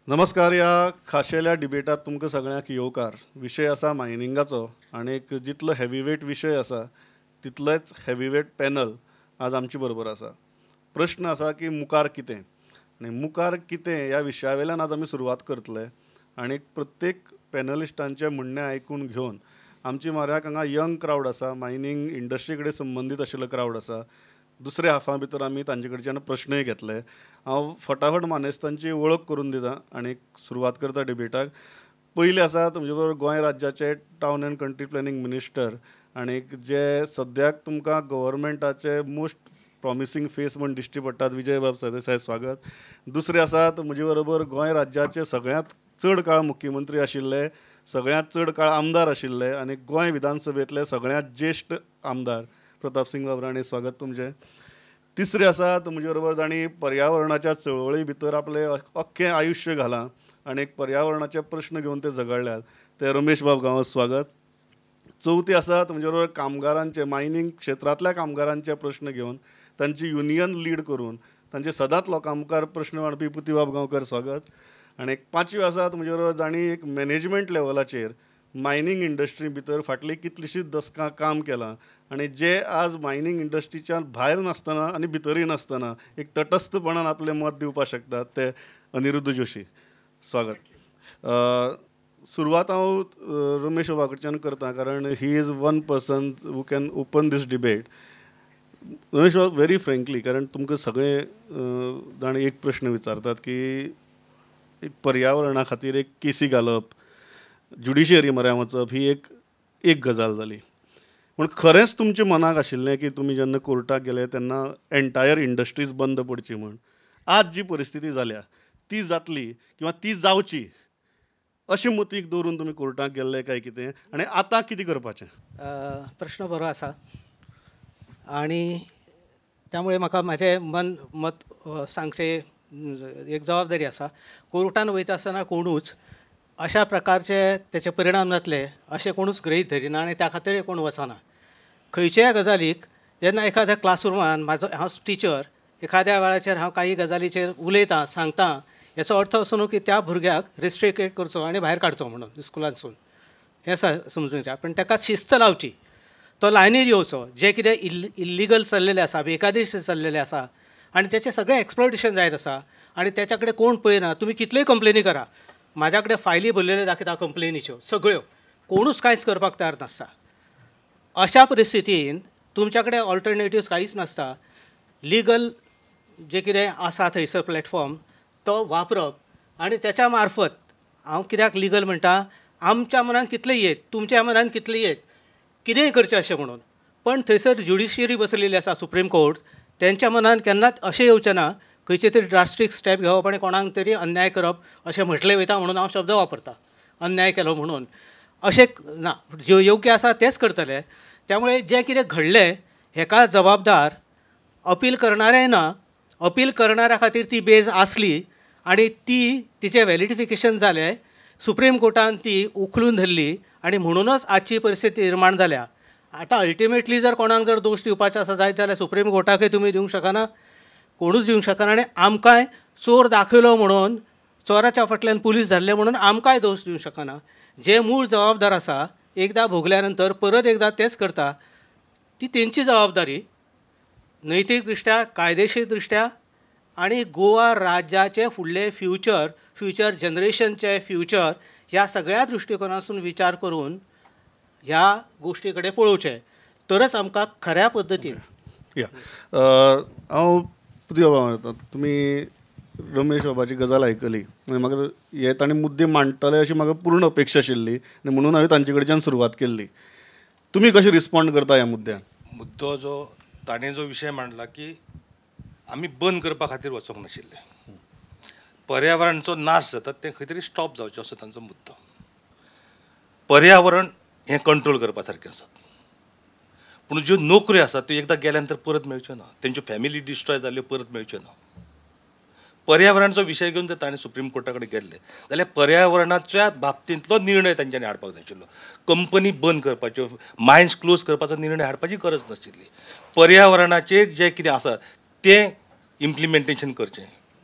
नमस्कार. या खाशेल्या डिबेटात तुमकां सगळ्यांक येवकार. विशय आसा मायनिंगाचो आनी जितलो हेवीवेट विशय आसा तितलेच हेवीवेट पॅनल आज आमचे बरोबर आसा. प्रश्न आसा की मुखार कितें आनी मुखार कितें ह्या विशया वयल्यान आज आमी सुरवात करतले आनी प्रत्येक पॅनलिस्टांचे म्हणणें आयकून घेवन आमची म्हाऱ्याक हांगा यंग क्रावड आसा, मायनींग इंडस्ट्री कडेन संबंदीत आशिल्लो क्रावड आसा. दुसऱ्या हाफा भितर आमी तांचे कडच्यान प्रश्नय घेतले. हांव फटाफट मानेस्तांची वळख करून दिता आनी सुरवात करता डिबेटाक. पयले आसा तुमचे बरोबर गोंय राज्याचे town and country planning minister आनी जे सद्याक तुमकां गव्हर्मेंटाचे मोस्ट प्रॉमिसींग फेस म्हण दिश्टी पडटात, विजय बाब सरदेसाय, स्वागत. दुसरे आसात म्हजे बरोबर गोंय राज्याचे सगळ्यांत चड काळ मुख्यमंत्री आशिल्ले, सगळ्यांत चड काळ आमदार आशिल्ले आनी गोंय विधानसभेंतले सगळ्यांत ज्येश्ठ आमदार प्रताप सिंग बाबराणी, स्वागत तुमचें. तिसरे आसात म्हजे बरोबर जाणी पर्यावरणाच्या चळवळी भितर आपलें अख्खें आयुश्य घालां आनी पर्यावरणाचे प्रश्न घेवन ते झगडल्यात, ते रमेश बाब गांवस, स्वागत. चवथी आसात म्हजे बरोबर कामगारांचे, मायनींग क्षेत्रांतल्या कामगारांचे प्रश्न घेवन तांची युनियन लीड करून तांचे सदांच लोकां मुखार प्रश्न मांडपी पुती बाब गांवकर, स्वागत. आनी पांचवी आसात म्हजे बरोबर जाणी एक मॅनेजमेंट लेवलाचेर मायनींग इंडस्ट्री भितर फाटलीं कितलींशींच दशकां काम केलां आनी जे आज मायनींग इंडस्ट्रीच्या भायर नासतना आनी भितरय नासतना एक तटस्थपणान आपलें मत दिवपाक शकतात, ते अनिरुद्ध जोशी, स्वागत. सुरवात हांव रमेश बाबा कडच्यान करता कारण he is one person who can open this debate. Ramesh Bab, very frankly, कारण तुमकां सगळे जाण एक प्रश्न विचारतात की एक पर्यावरणा खातीर एक केसी घालप, ज्युडिशियरी म्हऱ्या वचप ही एक गजाल जाली. पूण खरेंच तुमच्या मनाक आशिल्लें की तुमी जेन्ना कोर्टाक गेले तेन्ना एन्टायर इंडस्ट्रीज बंद पडची म्हण. आज जी परिस्थिती जाल्या ती जातली किंवा ती जावची अशें मतीक दवरून तुमी कोर्टाक गेल्ले काय कितें, आनी आतां कितें करपाचें? प्रश्न बरो आसा आनी त्यामुळे म्हाका म्हाजें मत सांगचें एक जबाबदारी आसा. कोर्टान वयता आसतना कोणूच अशा प्रकारचे त्याचे परिणाम जातले अशें कोणूच गृहीत धरिना आनी त्या खातीर कोण वचना. खंयच्याय गजालीक जेन्ना एखाद्या क्लासरुमान हांव टिचर एखाद्या वेळाचेर हांव काही गजालीचेर उलयतां, सांगतां, हेचो अर्थ असो न्हू की त्या भुरग्याक रिस्ट्रिकेट करचो आनी भायर काडचो म्हणून स्कुलांतसून, हें समजून घेवचें. पूण ताका शिस्त लावची, तो लायनीर येवचो. जे कितें इल्लिगल चल्लेलें आसा, बेकायदेशीर चल्लेलें आसा आनी तेचें सगळें एक्सप्लॉयटेशन जायत आसा आनी तेच्या कडेन कोण पळयना. तुमी कितल्योय कंप्लेनी करा, म्हाज्या कडेन फायली भरलेल्यो दाखयता कंप्लेनीच्यो सगळ्यो, कोणूच कांयच करपाक तयार नासता. अशा परिस्थितीन तुमच्या कडेन ऑल्टरनेटिव्ह कांयच नासता. लिगल जे कितें आसा थंयसर प्लॅटफॉर्म तो वापरप आनी त्याच्या मार्फत, हांव कित्याक लिगल म्हणटा, आमच्या मनान कितले येत, तुमच्या मनान कितले येत, कितेंय करचें अशें म्हणून. पण थंयसर ज्युडिशियरी बसलेली आसा, सुप्रीम कोर्ट, तेंच्या मनान केन्नाच अशें येवचें ना खंयचे तरी ड्रास्टीक स्टेप घेवप आनी कोणाक तरी अन्याय करप अशें म्हटलें वयता म्हणून हांव शब्द वापरतां, अन्याय केलो म्हणून. अशें ना, जे योग्य आसा तेंच करतले. त्यामुळे जे कितें घडलें हेका जबाबदार अपील करणारेय ना. अपील करणाऱ्या खातीर ती बेज आसली आनी तिचें व्हॅलिडिफिकेशन जालें, सुप्रीम कोर्टान ती उखलून धरली आनी म्हणूनच आजची परिस्थिती निर्माण जाल्या. आतां अल्टिमेटली जर कोणाक जर दोश दिवपाचो आसा जायत जाल्यार सुप्रीम कोर्टाकय तुमी दिवंक शकना, कोणूच दिवंक शकना. आनी आमकांय चोर दाखयलो म्हणून, चोराच्या फाटल्यान पुलीस धरले म्हणून आमकांय दोश दिवंक शकना. जे मूळ जबाबदार आसा एकदां भोगल्या नंतर परत एकदां तेच करता, ती तेंची जबाबदारी नैतीक दृश्ट्या, कायदेशीर दृश्ट्या आनी गोवा राज्याचे फुडले फ्युचर जनरेशनचे फ्युचर ह्या सगळ्या दृश्टिकोनासून विचार करून ह्या गोश्टी कडेन पळोवचें, तरच आमकां खऱ्या पद्दतीन. हांव पुती बाबा म्हणटा, तुमी रमेश बाबाची गजाल आयकली आनी म्हाका हे ताणें मुद्दे मांडटले अशी म्हाका पूर्ण अपेक्षा आशिल्ली आनी म्हणून हांवें तांचे कडच्यान सुरवात केल्ली. तुमी कशें रिस्पॉन्ड करता ह्या मुद्द्याक? मुद्दो जो ताणें जो विशय मांडला की आमी बंद करपा खातीर वचोंक नाशिल्ले, पर्यावरणाचो नाश जाता तें खंय तरी स्टॉप जावचें असो तांचो मुद्दो. पर्यावरण हें कंट्रोल करपा सारकें आसा, पूण ज्यो नोकऱ्यो आसात त्यो एकदां गेल्या नंतर परत मेळच्यो ना, तेंच्यो फॅमिली डिस्ट्रॉय जाल्यो परत मेळच्यो ना. पर्यावरणाचो विशय घेवन जर ताणें सुप्रीम कोर्टा कडेन गेल्ले जाल्यार पर्यावरणाच्या बाबतींतलो निर्णय तांच्यांनी हाडपाक जाय आशिल्लो. कंपनी बंद करपाच्यो, मायन्स क्लोज करपाचो निर्णय हाडपाची गरज नाशिल्ली. पर्यावरणाचेर जें कितें आसा तें इम्प्लिमेंटेशन करचें.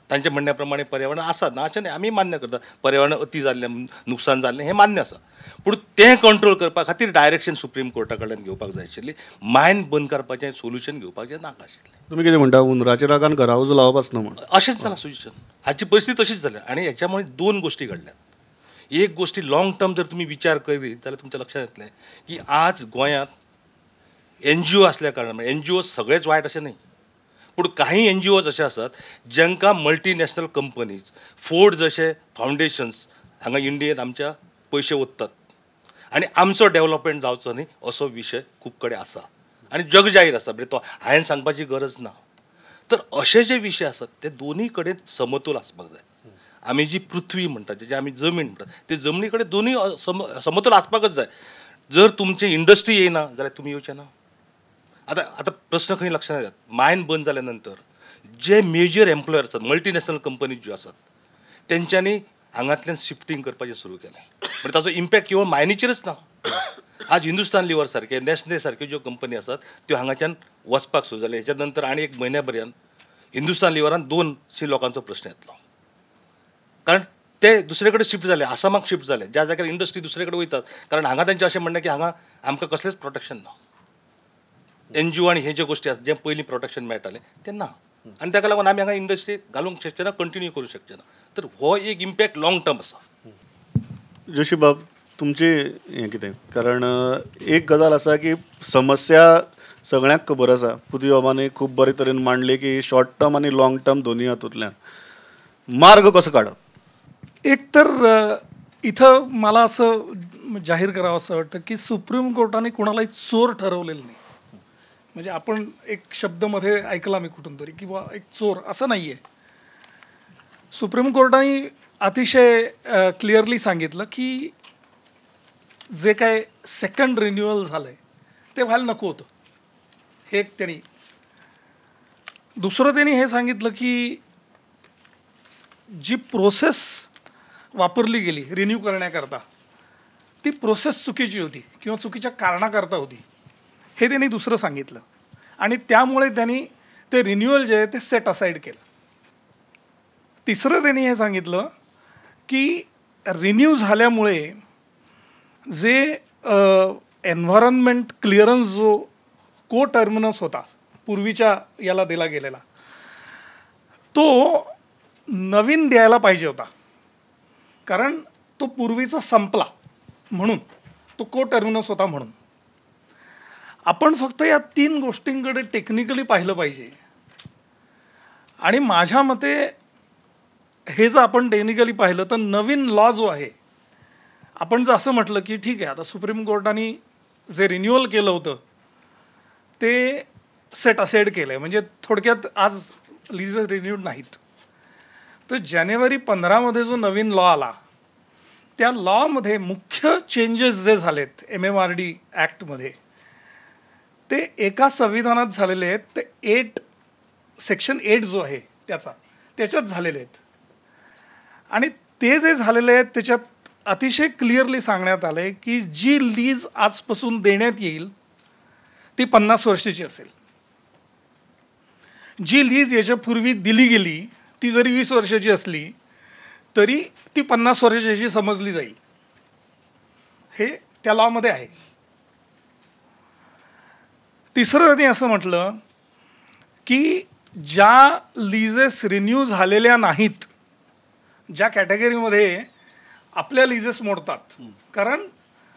तांच्या म्हणण्याप्रमाणे पर्यावरण आसा ना अशें न्ही आमी मान्य करता पर्यावरण अति जाल्लें नुकसान जाल्लें हें मान्य आसा पूण तें कंट्रोल करपा खातीर डायरेक्शन सुप्रीम कोर्टा कडल्यान घेवपाक जाय आशिल्ली मायन बंद करपाचें सोल्युशन घेवपाचें नाका आशिल्लें तुमी कितें म्हणटा हुंदराच्या रागान घरा उजो लावप आसना म्हण अशेंच जालां सोल्युशन हाची परिस्थिती तशीच जाल्या आनी हेच्यामुळे दोन गोश्टी घडल्यात एक गोष्टी लाँग टर्म जर तुमी विचार करीत जाल्यार तुमच्या लक्षांत येतलें की आज गोंयांत NGO असल्या कारणान NGO सगळेच वायट अशें न्ही पूण काही NGOज अशे आसात जांकां मल्टीनॅशनल कंपनीज फोर्ड जशे फावंडेशन्स हांगा इंडियेंत आमच्या पयशे ओततात आनी आमचो डेव्हलपमेंट जावचो न्ही असो विशय खूब कडेन आसा आनी जग जाहीर आसा म्हणजे तो हांवें सांगपाची गरज ना तर अशे जे विशय आसात ते दोनूय कडेन समतोल आसपाक जाय आमी जी पृथ्वी म्हणटात जे आमी जमीन म्हणटात ते जमनी कडेन दोनूय समतोल आसपाकच जाय जर तुमची इंडस्ट्री येयना जाल्यार तुमी येवचे ना आता प्रश्न खंय लक्षांत येतात मायन बंद जाल्या नंतर जे मेजर एम्प्लॉयर आसात मल्टीनॅशनल कंपनीज ज्यो आसात तेंच्यांनी हांगांतल्यान शिफ्टींग करपाचें सुरू केलें म्हणजे ताचो इम्पॅक्ट केवळ मायनीचेरच ना आज हिंदुस्तान लिव्हर सारखे नॅस्ले सारक्यो ज्यो कंपनी आसात त्यो हांगाच्यान वचपाक सुरू जाले हेच्या नंतर आनी एक म्हयन्या पर्यंत हिंदुस्तान लिव्हरान 200 लोकांचो प्रश्न येतलो कारण ते दुसरे कडेन शिफ्ट जाले आसामाक शिफ्ट जाले ज्या जाग्यार इंडस्ट्री दुसरे कडेन वयतात कारण हांगा तांचें अशें म्हणणें की हांगा आमकां कसलेंच प्रोटेक्शन ना NGO आनी हे ज्यो गोश्टी आसात जे पयलीं प्रोटेक्शन मेळटालें ते ना आनी ताका लागून आमी हांगा इंडस्ट्री घालूंक शकचे ना कंटिन्यू करूंक शकचे ना तर हो एक इम्पॅक्ट लाँग टर्म आसा जोशी बाब तुमचे हें कितें कारण एक गजाल आसा की समस्या सगळ्यांक खबर आसा पुती बाबांनी खूब बरे तरेन मांडली की शॉर्ट टर्म आनी लाँग टर्म दोनूय हातूंतल्यान मार्ग कसो काडप एक तर इथं मला असं जाहीर करावं असं वाटतं की सुप्रीम कोर्टाने कोणालाही चोर ठरवलेलं नाही म्हणजे आपण एक शब्दमध्ये ऐकला मी कुठून तरी किंवा एक चोर असं नाही आहे सुप्रीम कोर्टाने अतिशय क्लिअरली सांगितलं की जे काय सेकंड रिन्युअल झालं आहे ते व्हायला नको होतं हे एक त्यांनी दुसरं त्यांनी हे सांगितलं की जी प्रोसेस वापरली गेली रिन्यू करण्याकरता ती प्रोसेस चुकीची होती किंवा चुकीच्या कारणाकरता होती हे त्यांनी दुसरं सांगितलं आणि त्यामुळे त्यांनी ते रिन्युअल जे आहे ते सेट असाईड केलं तिसरं त्यांनी हे सांगितलं की रिन्यू झाल्यामुळे जे एन्व्हायरमेंट क्लिअरन्स जो को टर्मिनस होता पूर्वीच्या याला दिला गेलेला तो नवीन द्यायला पाहिजे होता कारण तो पूर्वीचा संपला म्हणून तो को टर्मिनस होता म्हणून आपण फक्त या 3 गोष्टींकडे टेक्निकली पाहिलं पाहिजे आणि माझ्या मते हे जर आपण टेक्निकली पाहिलं तर नवीन लॉ जो आहे आपण जर असं म्हटलं की ठीक आहे आता सुप्रीम कोर्टाने जे रिन्युअल केलं होतं ते सेट असाईड केलं आहे म्हणजे थोडक्यात आज लिजेस रिन्यूड नाहीत तर जानेवारी 15 जो नवीन लॉ आला त्या लॉमध्ये मुख्य चेंजेस जे झालेत MMRD ॲक्टमध्ये ते एका संविधानात झालेले आहेत ते सेक्शन 8 जो आहे त्याच्यात झालेले आहेत आणि ते जे झालेले आहेत त्याच्यात अतिशय क्लिअरली सांगण्यात आलं आहे की जी लीज आजपासून देण्यात येईल ती 50 वर्षाची असेल जी लीज याच्यापूर्वी दिली गेली ती जरी 20 वर्षाची असली तरी ती 50 वर्षाची समजली जाईल हे त्या लॉमध्ये आहे तिसरं त्यांनी असं म्हटलं की ज्या लीजेस रिन्यू झालेल्या नाहीत ज्या कॅटेगरीमध्ये आपल्या लीजेस मोडतात कारण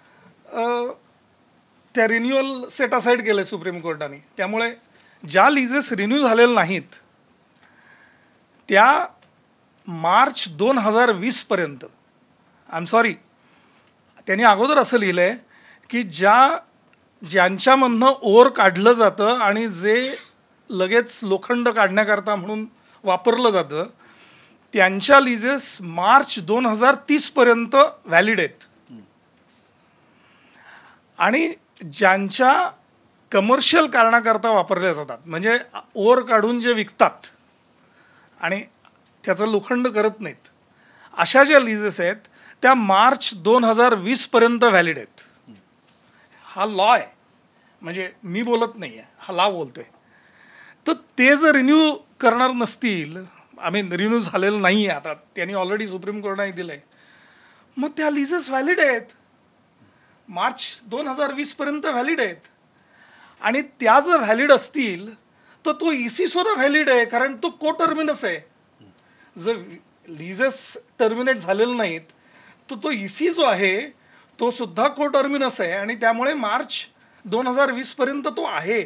त्या रिन्युअल सेट असाईड केलं आहे सुप्रीम कोर्टाने त्यामुळे ज्या लीजेस रिन्यू झालेल्या नाहीत त्या मार्च 2020 पर्यंत आय एम सॉरी त्यांनी अगोदर असं लिहिलं आहे की ज्यांच्यामधनं ओर काढलं जातं आणि जे लगेच लोखंड काढण्याकरता म्हणून वापरलं जातं त्यांच्या लीजेस मार्च 2030 पर्यंत व्हॅलिड आहेत आणि ज्यांच्या कमर्शियल कारणाकरता वापरल्या जातात म्हणजे ओर काढून जे विकतात आणि त्याचं लोखंड करत नाहीत अशा ज्या लीजेस आहेत त्या मार्च 2020 पर्यंत व्हॅलिड आहेत हा लॉ आहे म्हणजे मी बोलत नाही आहे हा लॉ बोलतोय तर ते जर रिन्यू करणार नसतील आय मीन रिन्यू झालेलं नाही आहे आता, त्यांनी ऑलरेडी सुप्रीम कोर्टाने दिलं आहे, मग त्या लिजेस व्हॅलिड आहेत, मार्च 2020 पर्यंत व्हॅलिड आहेत. आणि त्या जर व्हॅलिड असतील तर तो EC सुद्धा व्हॅलिड आहे, कारण तो को टर्मिनस आहे. जर लिजेस टर्मिनेट झालेले नाहीत तर तो EC जो आहे तो सुद्धा को टर्मिनस आहे, आणि त्यामुळे मार्च 2020 पर्यंत तो आहे.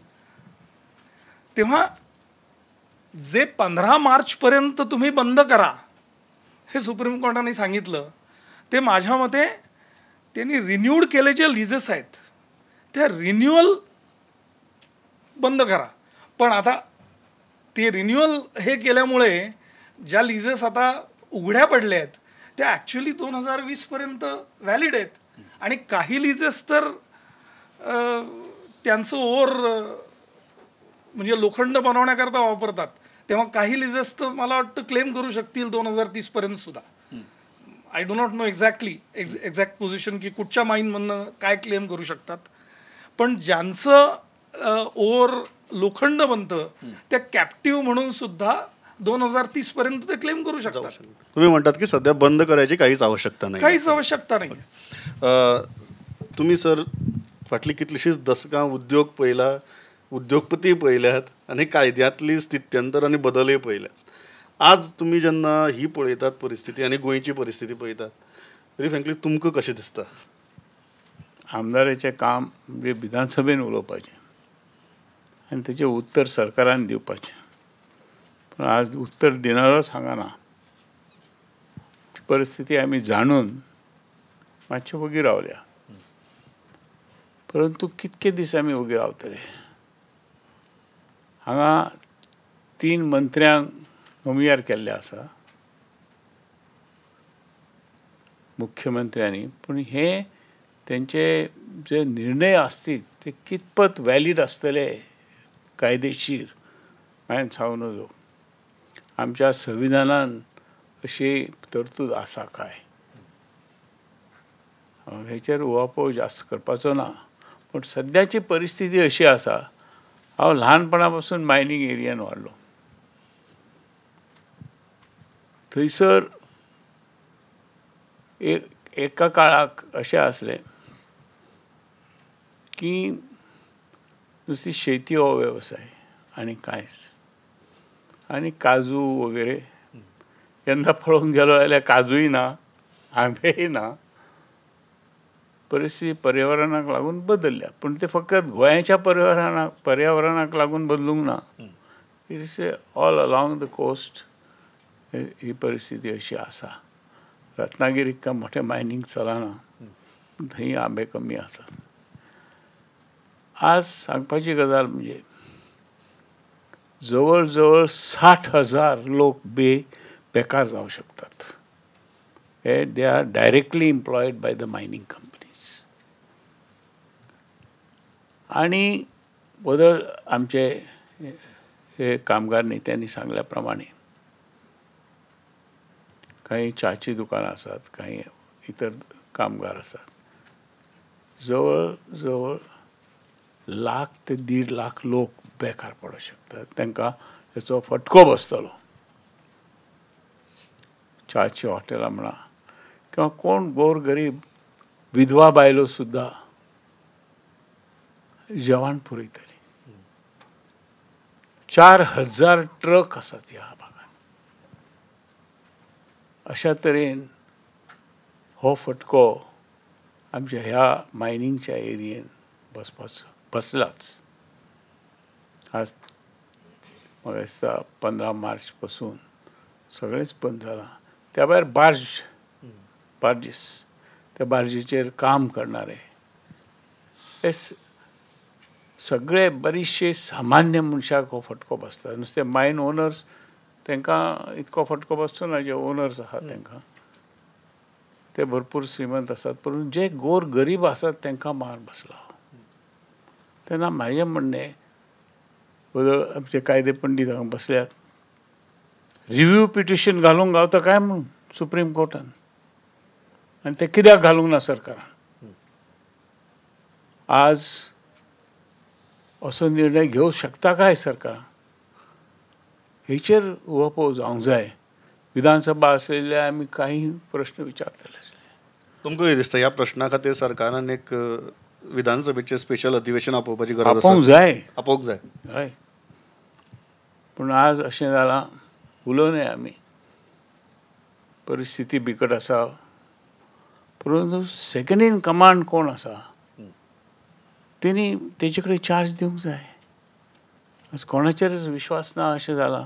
तेव्हा जे 15 मार्च पर्यंत तुम्ही बंद करा हे सुप्रीम कोर्टाने सांगितलं, ते माझ्या मते त्यांनी रिन्यूड केले जे लिजेस आहेत त्या रिन्युअल बंद करा. पण आता ते रिन्युअल हे केल्यामुळे ज्या लिजेस आता उघड्या पडल्या आहेत त्या ॲक्च्युली 2020 पर्यंत व्हॅलिड आहेत, आणि काही लिजेस तर त्यांचं ओर म्हणजे लोखंड बनवण्याकरता वापरतात, तेव्हा काही लिजेस तर मला वाटतं क्लेम करू शकतील 2030 पर्यंत सुद्धा. I do not know exact position की कुठच्या माईनमधनं काय क्लेम करू शकतात, पण ज्यांचं ओर लोखंड बनतं त्या कॅप्टिव्ह म्हणून सुद्धा 2030 पर्यंत ते क्लेम करू शकतात. तुम्ही म्हणतात की सध्या बंद करायची काहीच आवश्यकता नाही. काहीच आवश्यकता नाही. तुम्ही सर फाटली कितलीशीच दशकां उद्योग पळयला, उद्योगपती पळयल्यात आनी कायद्यांतली स्थित्यंतर आनी बदलय पळयल्यात. आज तुम्ही जेन्ना ही पळयतात परिस्थिती आनी गोंयची परिस्थिती पळयतात, तरी फ्रँकली तुमकां कशें दिसता? आमदाराचें काम म्हणजे विधानसभेन उलोवपाचें आनी तेचें उत्तर सरकारान दिवपाचें, पण आज उत्तर दिनारोच हांगाना. परिस्थिती आमी जाणून मातशें वगी रावल्या, परंतु कितके दीस आमी वगी रावतले? हांगा 3 मंत्र्यांक नोमियार केल्ले आसा मुख्यमंत्र्यांनी, पण हे तेंचे जे निर्णय आसतील ते कितपत वॅलीड आसतले कायदेशीर हांवें सांगूं नजो. आमच्या संविधानान अशी तरतूद आसा काय हेचेर उलोवप जास्त करपाचो ना. पण सद्याची परिस्थिती अशी आसा, हांव ल्हानपणा पासून मायनींग एरियान वाडलो. थंयसर एका काळाक अशें आसलें की नुस्ती शेती हो वेवसाय आनी कांयच, आनी काजू वगैरे यंदा पळोवंक गेलो जाल्यार काजूय ना, आंबेय ना. परिस्थिती पर्यावरणाक लागून बदलल्या, पण ते फकत गोंयाच्या पर्यावरणाक लागून बदलूंक ना. It is all along the coast ही परिस्थिती अशी आसा. रत्नागिरीक काय मोठें मायनींग चलना, थंय आंबे कमी आसात. आज सांगपाची गजाल म्हणजे जवळ जवळ 60,000 लोक बेकार जावं शकतात. They are directly employed by the mining companies. आणि बदल आमचे हे कामगार नेत्यांनी सांगल्या प्रमाणे काही च्याची दुकानं आसात, काही इतर कामगार आसात. जवळ जवळ 1,00,000 ते 1.5 लाख लोक बेकार पडूंक शकतात. तांकां हेचो फटको बसतलो. च्याची हॉटेलां म्हणा किंवा कोण गोरगरीब विधवा बायलो सुद्धा जेवण पुरयतली. 4,000 ट्रक आसात ह्या भागात. अशा तरेन हो फटको आमच्या ह्या मायनिंगच्या एरियेन बसलाच. आज म्हाका दिसता 15 मार्च पासून सगळेंच बंद जालां. त्या भायर बार्जीस, त्या बार्जीचेर काम करणारे हे सगळे बरीचशे सामान्य मनशाक हो फटको बसता. नुसते मायन ओनर्स तांकां इतको फटको बसचो ना, जे ओनर्स आसात तांकां. ते भरपूर श्रीमंत आसात, पूण जे गोर गरीब आसात तांकां मार बसला. तेन्ना म्हाजें म्हणणें, बदल आमचे कायदे पंडीत हांगा बसल्यात, रिव्यू पिटिशन घालूंक गावता काय म्हणून सुप्रीम कोर्टान, आनी ते कित्याक घालूंक ना सरकारान? आज असो निर्णय घेवंक शकता काय सरकार? हेचेर उलोवप जावंक जाय. विधानसभा आसलेले आमी काही प्रश्न विचारतले आसले. तुमकां कितें दिसता ह्या प्रश्ना खातीर सरकारान एक विधानसभेचें स्पेशल अधिवेशन आपोवपाची गरज आपोवंक जाय. आपोवंक जाय. हय, पूण आज अशें जालां, उलोवनय आमी. परिस्थिती बिकट आसा, परंतु सेकंड इन कमांड कोण आसा तेणी तेजे कडेन चार्ज दिवंक जाय. आज कोणाचेरच विश्वास ना अशें जालां.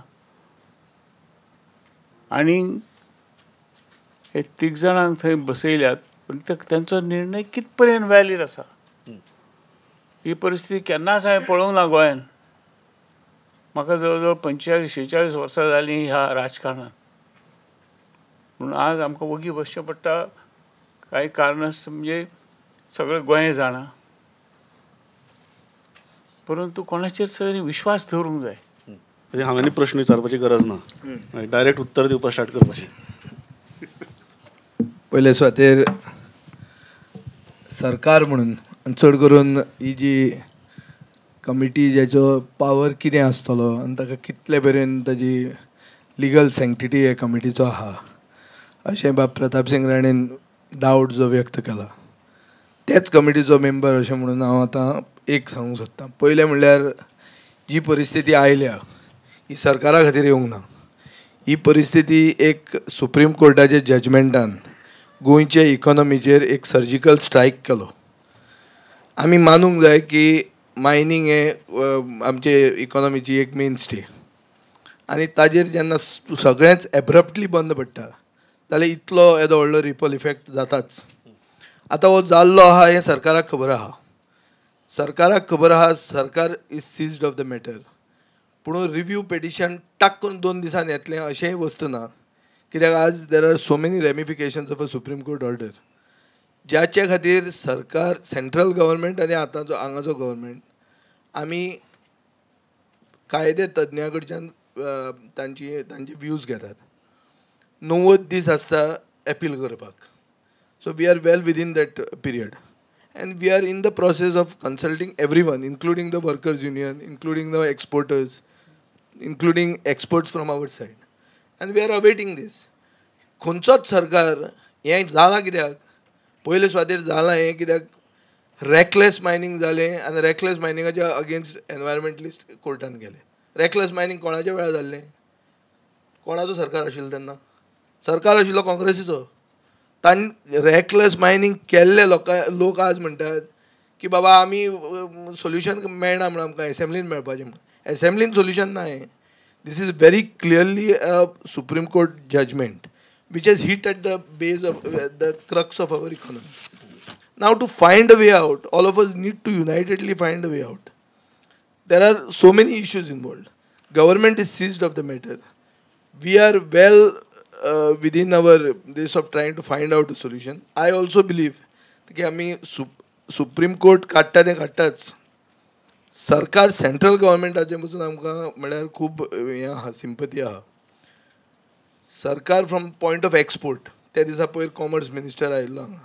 आनी हे तीग जाणांक थंय बसयल्यात, पूण तांचो निर्णय कित पर्यंत वॅलीड आसा ही परिस्थिती केन्नाच हांवें पळोवंक ना गोंयांत. म्हाका जवळ जवळ 45-46 वर्सां जालीं ह्या राजकारणांत. पूण आज आमकां वगी बसचें पडटा. कांय कारणास म्हणजे सगळें गोंय जाणा, परंतु कोणाचेर सगळीं विश्वास दवरूंक जाय. म्हणजे हांवें प्रश्न विचारपाची गरज ना, डायरेक्ट उत्तर दिवपाक स्टार्ट करपाचें. पयले सुवातेर सरकार म्हणून आनी चड करून ही जी कमिटी जेचो पावर कितें आसतलो आनी ताका कितले पर्यंत ताजी लिगल सँक्टिटी हे कमिटीचो आहा अशें बाब प्रताप सिंग राणेन डावट जो व्यक्त केला. तेच कमिटीचो मेंबर अशें म्हणून हांव आतां एक सांगूंक सोदतां. पयलें म्हणल्यार जी परिस्थिती आयल्या ही सरकारा खातीर येवंक ना. ही परिस्थिती एक सुप्रीम कोर्टाच्या जजमेंटान गोंयचे इकॉनॉमीचेर एक सर्जिकल स्ट्रायक केलो. आमी मानूंक जाय की मायनींग हे आमचे इकॉनॉमीची एक मेन स्टे आनी ताजेर जेन्ना सगळेंच एब्रप्टली बंद पडटा जाल्यार इतलो येदो व्हडलो रिपल इफेक्ट जाताच. आतां हो जाल्लो आहा हें सरकाराक खबर आहा. सरकाराक खबर आहा, सरकार is seized of the matter. पूण रिव्यू पेटिशन टाक करून 2 दिसान येतलें अशेंय वस्त ना. कित्याक आज there are so many ramifications of a supreme court order ज्याचे खातीर सरकार, सेंट्रल गव्हर्मेंट आनी आतांचो हांगाचो गव्हर्मेंट आमी कायदे तज्ञा कडच्यान तांचे व्यूज घेतात. 90 दीस आसता एपील करपाक. So we are well within that period and we are in the process of consulting everyone, including the workers union, including the exporters, including experts from our side, and we are awaiting this. खंयचोच सरकार हें जालां कित्याक पयले सुवातेर जालां हें कित्याक रॅकलेस मायनींग जालें आनी रॅकलेस मायनिंगाच्या अगेन्स्ट एनवायरमेंटलिस्ट कोर्टान गेले. रॅकलेस मायनींग कोणाच्या वेळार जाल्लें? कोणाचो सरकार आशिल्लो तेन्ना? सरकार आशिल्लो काँग्रेसीचो. तांणी रॅकलेस मायनींग केल्ले लोक आज म्हणटात की बाबा आमी सोल्युशन मेळना म्हणून आमकां एसेंब्लीन मेळपाचें म्हणून. एसेंब्लीन सोल्युशन ना हें. This is very clearly a supreme court judgment which has hit at the base of the crux of our economy. Now to find a way out, all of us need to unitedly find a way out. There are so many issues involved. Government is seized of the matter. We are well within our this of trying to find out a solution. I also believe की आमी supreme court काडटा तें काडटाच. सरकार central गव्हर्मेंटाचे पसून आमकां म्हळ्यार खूब हें आहा, सिंपथी आहा. सरकार फ्रॉम पॉयंट ऑफ एक्सपोर्ट त्या दिसा पयर कॉमर्स मिनिस्टर आयिल्लो हांगा.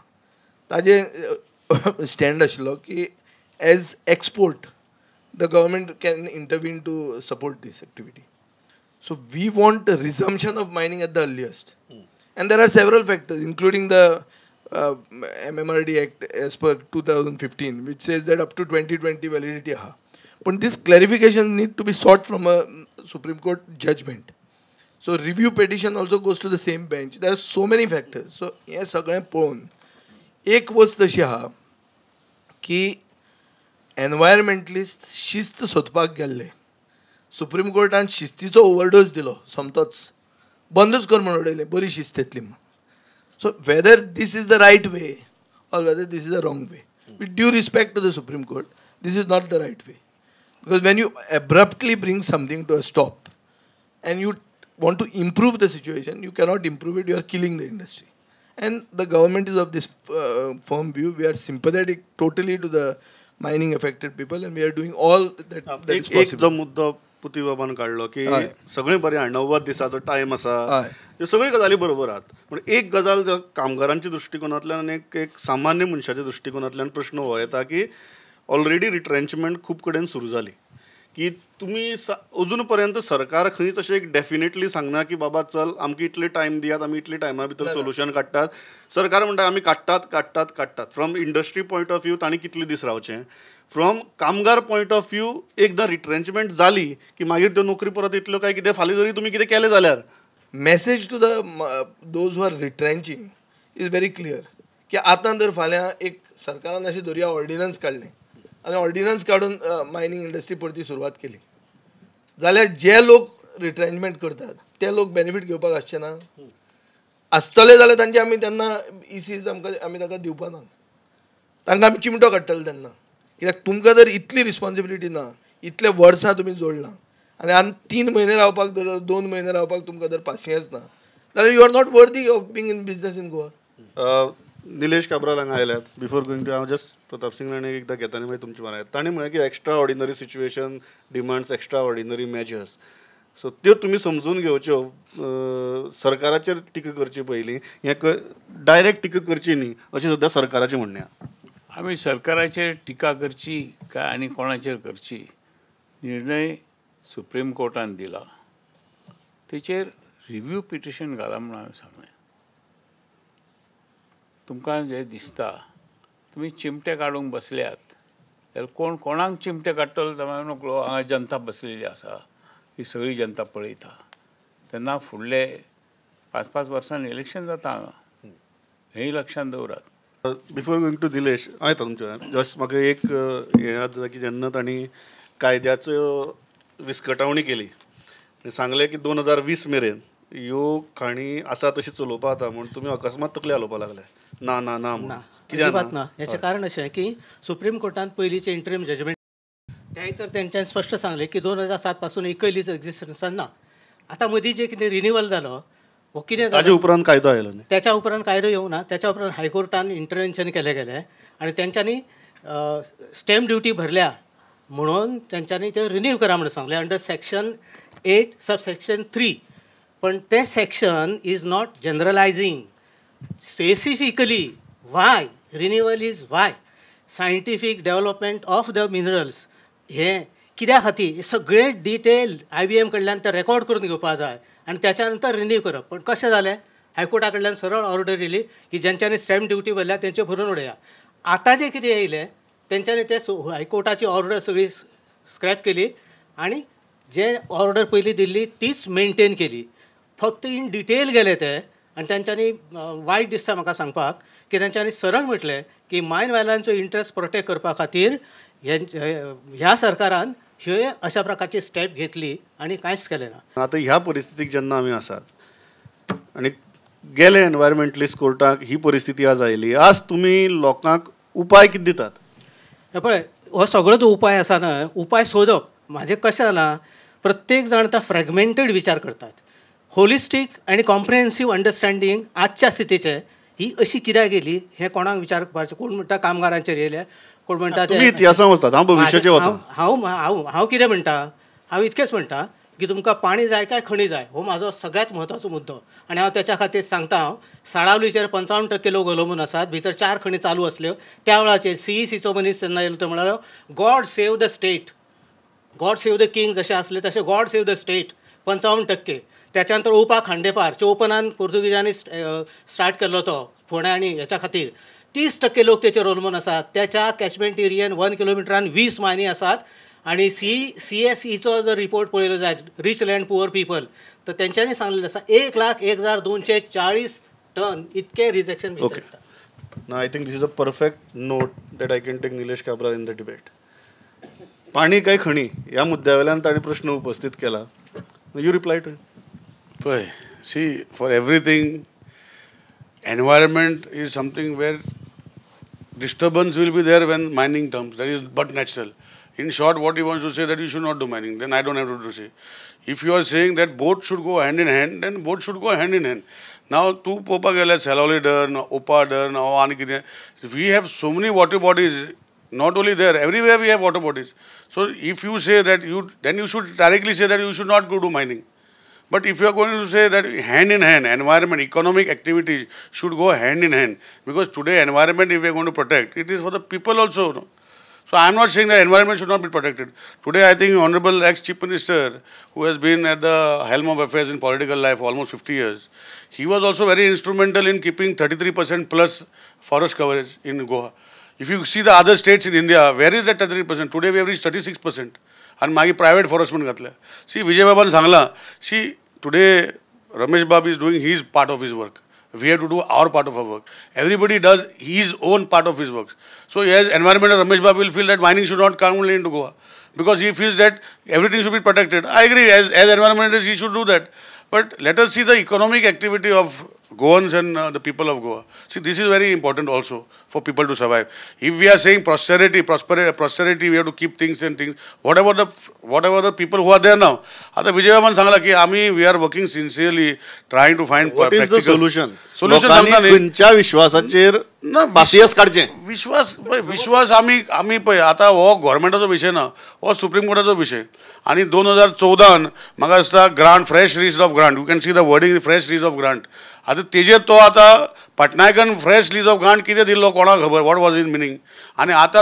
ताजे स्टँड आशिल्लो की as export the government can intervene to support this activity. So we want a resumption of mining at the earliest. And there are several factors, including the MMRD Act as per 2015, which says that up to 2020 validity. But this clarification need to be sought from a Supreme Court judgment. So review petition also goes to the same bench. There are so many factors. So हे सगळें पळोवन एक वस्त अशी आहा की environmentalist शिस्त सोदपाक गेल्ले. सुप्रीम कोर्टान शिस्तीचो ओवरडोस दिलो, समतोच बंदूच कर म्हणून उडयलें, बरी शिस्त येतली म्हणून. So whether this is the right way or whether this is the wrong way, with due respect to the supreme court, this is not the right way. Because when you abruptly bring something to a stop and you want to improve the situation, you cannot improve it, you are killing the industry. And the government is of this firm view. We are sympathetic totally to the mining affected people and we are doing all that is possible. एक जो मुद्दो पुती बाबान काढलो की सगळें बरें आहा, 90 दिसाचो टायम आसा, ह्यो सगळ्यो गजाली बरोबर आहात. पूण एक गजाल कामगारांच्या दृश्टिकोनांतल्यान आनी एक सामान्य मनशाच्या दृश्टिकोनांतल्यान प्रश्न हो येता की ऑलरेडी रिट्रेंचमेंट खूब कडेन सुरू जाली. की तुम्ही अजून पर्यंत सरकार खंयच अशें एक डेफिनेटली सांगना की बाबा चल आमकां इतले टायम दियात, आमी इतले टायमा भितर सोल्युशन काडटात. सरकार म्हणटा आमी काडटात. From industry point of view तांणी कितले दीस रावचें. फ्रॉम कामगार पॉयंट ऑफ व्यू एकदां रिट्रेंचमेंट जाली की मागीर त्यो नोकरी परत येतल्यो काय कितें फाल्यां जरी तुमी कितें केलें जाल्यार. Message to the those who are retrenching is very clear की आतां जर फाल्यां एक सरकारान अशें धरुया ऑर्डिनन्स काडलें आनी ऑर्डिनन्स काडून मायनींग इंडस्ट्री परती सुरवात केली जाल्यार जे लोक रिट्रेंचमेंट करतात ते लोक बेनिफीट घेवपाक आसचे ना. आसतले जाल्यार तांचे आमी तेन्ना ECs आमी ताका दिवपा ना. तांकां आमी चिमटो काडटले तेन्ना. कित्याक तुमकां जर इतली रिस्पॉन्सिबिलिटी ना, इतले वर्सां तुमी जोडला आनी 3 म्हयने रावपाक जर 2 म्हयने रावपाक तुमकां जर पासियन्स ना जाल्यार you are not worthy of being in business in Goa. Nilesh Cabral हांगा आयल्यात. बिफोर गोईंग टू हांव जस्ट प्रताप सिंग राणे एकदां घेता आनी मागीर तुमचे म्हणात. तांणी म्हळें की extraordinary situation demands extraordinary measures. So त्यो तुमी समजून घेवच्यो. सरकाराचेर टिका करचे पयलीं हें डायरेक्ट टिका करची न्ही अशें सुद्दां सरकाराचें म्हणणें आसा. आमी सरकाराचेर टिका करची काय आनी कोणाचेर करची निर्णय सुप्रीम कोर्टान दिला. तेचेर रिव्यू पिटिशन घाला म्हणून हांवें सांगलें. तुमकां जें दिसता तुमी चिमटे काडूंक बसल्यात जाल्यार कोण कोणाक चिमटे काडटलो जावं नकळो. हांगा जनता बसलेली आसा, ही सगळी जनता पळयता. तेन्ना फुडले 5-5 वर्सांनी इलेक्शन जाता हांगा, हेंय लक्षांत दवरात. बिफोर गोईंग टू निलेश हांव येता तुमच्या जस्ट म्हाका एक हें जाता की जेन्ना तांणी कायद्याचो विस्कटावणी केली सांगलें की 2020 मेरेन ह्यो खाणी आसा तशी चलोवपा जाता म्हणून तुमी अकस्मात तकले हालोवपा लागले. ना ना ना म्हणून कित्याक ना हेचें कारण अशें की सुप्रीम कोर्टान पयलींचे इंटरीम जजमेंट त्या तर तेंच्यांनी स्पश्ट सांगलें की 2007 पासून एकय लीज एक्झिस्टन्सान ना. आतां मदीं जे कितें रिन्युवल जालो हो कितें ताजे उपरांत कायदो आयलो न्ही. त्याच्या उपरांत कायदो येवं ना. त्याच्या उपरांत हायकोर्टान इंटरव्हेन्शन केलें गेलें आनी तेंच्यांनी स्टॅम्प ड्युटी भरल्या म्हणून तेंच्यांनी ते रिन्यू करा म्हणून सांगलें अंडर सेक्शन 8 सबसेक्शन 3. पण तें section is not generalising specifically why renewal is why scientific development of the minerals. हे कित्या खातीर सगळे डिटेल IBM कडल्यान ते रेकॉर्ड करून घेवपा जाय आनी त्याच्या नंतर रिन्यू करप. पण कशें जालें हायकोर्टा कडल्यान सरळ ऑर्डर येयली की जेंच्यांनी स्टॅम्प ड्युटी भरल्या तेंचे भरून उडया. आतां जे कितें येयलें तेंच्यांनी ते हायकोर्टाची ऑर्डर सगळी स्क्रॅप केली आनी जे ऑर्डर पयलीं दिल्ली तीच मेनटेन केली. फक्त इन डिटेल गेले ते आनी तेंच्यांनी वायट दिसता म्हाका सांगपाक की तेंच्यांनी सरळ म्हटलें की मायन वेल्यांचो इंट्रस्ट प्रोटेक्ट करपा खातीर ह्या सरकारान ह्यो अशा प्रकारची स्टेप घेतली आनी कांयच केलें ना. आतां ह्या परिस्थितीक जेन्ना आमी आसात आनी गेले एनवायरमेंटलिस्ट कोर्टाक ही परिस्थिती आज आयली. आज तुमी लोकांक उपाय कितें दितात? हे पळय हो सगळो जो उपाय आसा ना उपाय सोदप म्हाजें कशें जालां प्रत्येक जाण आतां फ्रॅगमेंटेड विचार करतात. होलिस्टीक आनी कॉम्प्रिहेन्सीव अंडरस्टँडींग आजच्या स्थितीचें ही अशी कित्याक गेली हें कोणाक विचार करपाचें. कोण म्हणटा कामगारांचेर येयल्या, कोण म्हणटा तुमी इतिहासान वतात, हांव भविश्याचेर वता. हांव कितें म्हणटा हांव इतकेंच म्हणटा की तुमकां पाणी जाय काय खणी जाय हो म्हाजो सगळ्यात म्हत्वाचो मुद्दो. आनी हांव त्याच्या खातीर सांगता हांव साळावलीचेर 55% लोक अवलंबून आसात. भितर 4 खणी चालू आसल्यो. त्या वेळाचेर CECचो मनीस जेन्ना येयलो तो म्हणालो God save the state, God save the king जशें आसलें तशें गॉड सेव द स्टेट 55%. त्याच्या नंतर ओपा खांडेपार चोपनान पोर्तुगीजांनी स्टार्ट केल्लो तो फोंड्या आनी हेच्या खातीर 30% लोक तेचेर अवलंबून आसात. त्याच्या कॅचमेंट एरियन 1 किलोमिटरान 20 मायनी आसात. आनी CSEचो जर रिपोर्ट पळयलो जायत रिच लँड पुअर पीपल तर तेंच्यांनी सांगलेलें आसा 1,01,240 टन इतके रिजेक्शन भितर येता. Now I think this is a perfect note that I can take Nilesh Kabra in the debate. पाणी काय खणी ह्या मुद्द्यावेल्यान ताणें प्रश्न उपस्थित केला. You reply to it. Boy, see, for everything, environment is something where disturbance will be there when mining comes. That is but natural. In short, what he wants to say that you should not do mining. Then I don't have to say. If you are saying that both should go hand in hand, then both should go hand in hand. Now, two popa gela Saloli Dern, Opa Dern, we have so many water bodies. Not only there, everywhere we have water bodies. So if you say that then you should directly say that you should not go to mining. But if you are going to say that hand in hand, environment, economic activities should go hand in hand. Because today environment if we are going to protect, it is for the people also. No? So I am not saying that environment should not be protected. Today, I think Honorable ex-Chief Minister, who has been at the helm of affairs in political life for almost 50 years, he was also very instrumental in keeping 33% plus forest coverage in Goa. If you see the other states in India, where is that 33%? Today we have reached 36%. And मागे private forest पण घातल्या. See, Vijay Baban सांगला, see, today Ramesh Babu is doing his part of his work. We have to do our part of our work. Everybody does his own part of his work. So yes, environmental Ramesh Babu will feel that mining should not come only into Goa. Because he feels that everything should be protected. I agree, as environmentalist, he should do that. But let us see the economic activity of Goans and the people of Goa. See, this is very important also for people to survive. If we are saying prosperity, we have to keep things and things. Whatever the people who are there now. आता विजय बाबांनी सांगला की we are working sincerely, trying to find What is the solution? Solution लोकांनी सांगता नाही. तुमच्या विश्वासाचेर पासियस काढचे. विश्वास आम्ही पळय आता हो गव्हर्मेंटाचो विषय ना, हो सुप्रीम कोर्टाचो विषय. आणि 2014 म्हाका दिसता grant fresh release of grant, you can see the wording fresh release of grant. आता तेजेर तो आता पटनायकान फ्रेश रिलीज ऑफ ग्रांट कितें दिल्लो कोणाक खबर, वॉट वॉज इन मिनींग. आणि आता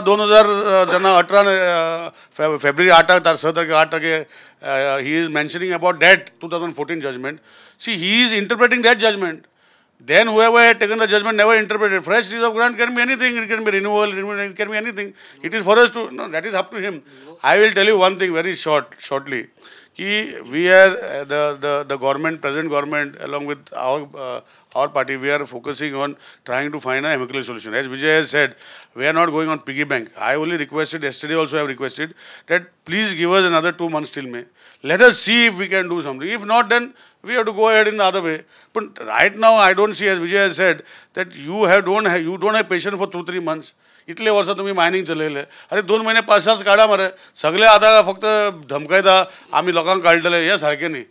2018 फेब्रुवारी 6 he is mentioning about that 2014 judgment. See, he is interpreting that judgment. Then whoever had taken the judgment never interpreted. Fresh release of grant can be anything. It can be renewal, it can be anything. It is for us to, no, that is up to him. I will tell you one thing very shortly. We are the government, present government, along with our party, we are focusing on trying to find a amicable solution. As Vijay has said, we are not going on piggy bank. I only requested, yesterday also I have requested, that please give us another 2 months till May. Let us see if we can do something. If not, then we have to go ahead in the other way. But right now, I don't see, as Vijay has said, that you don't have patience for 2-3 months. इतले वर्ष तुम्ही mining चलयले. अरे 2 महिने 5-6 काढा मरे. सगळे आता फक्त धमकायता आम्ही लोकांक काढटले, हे सारखें न्ही.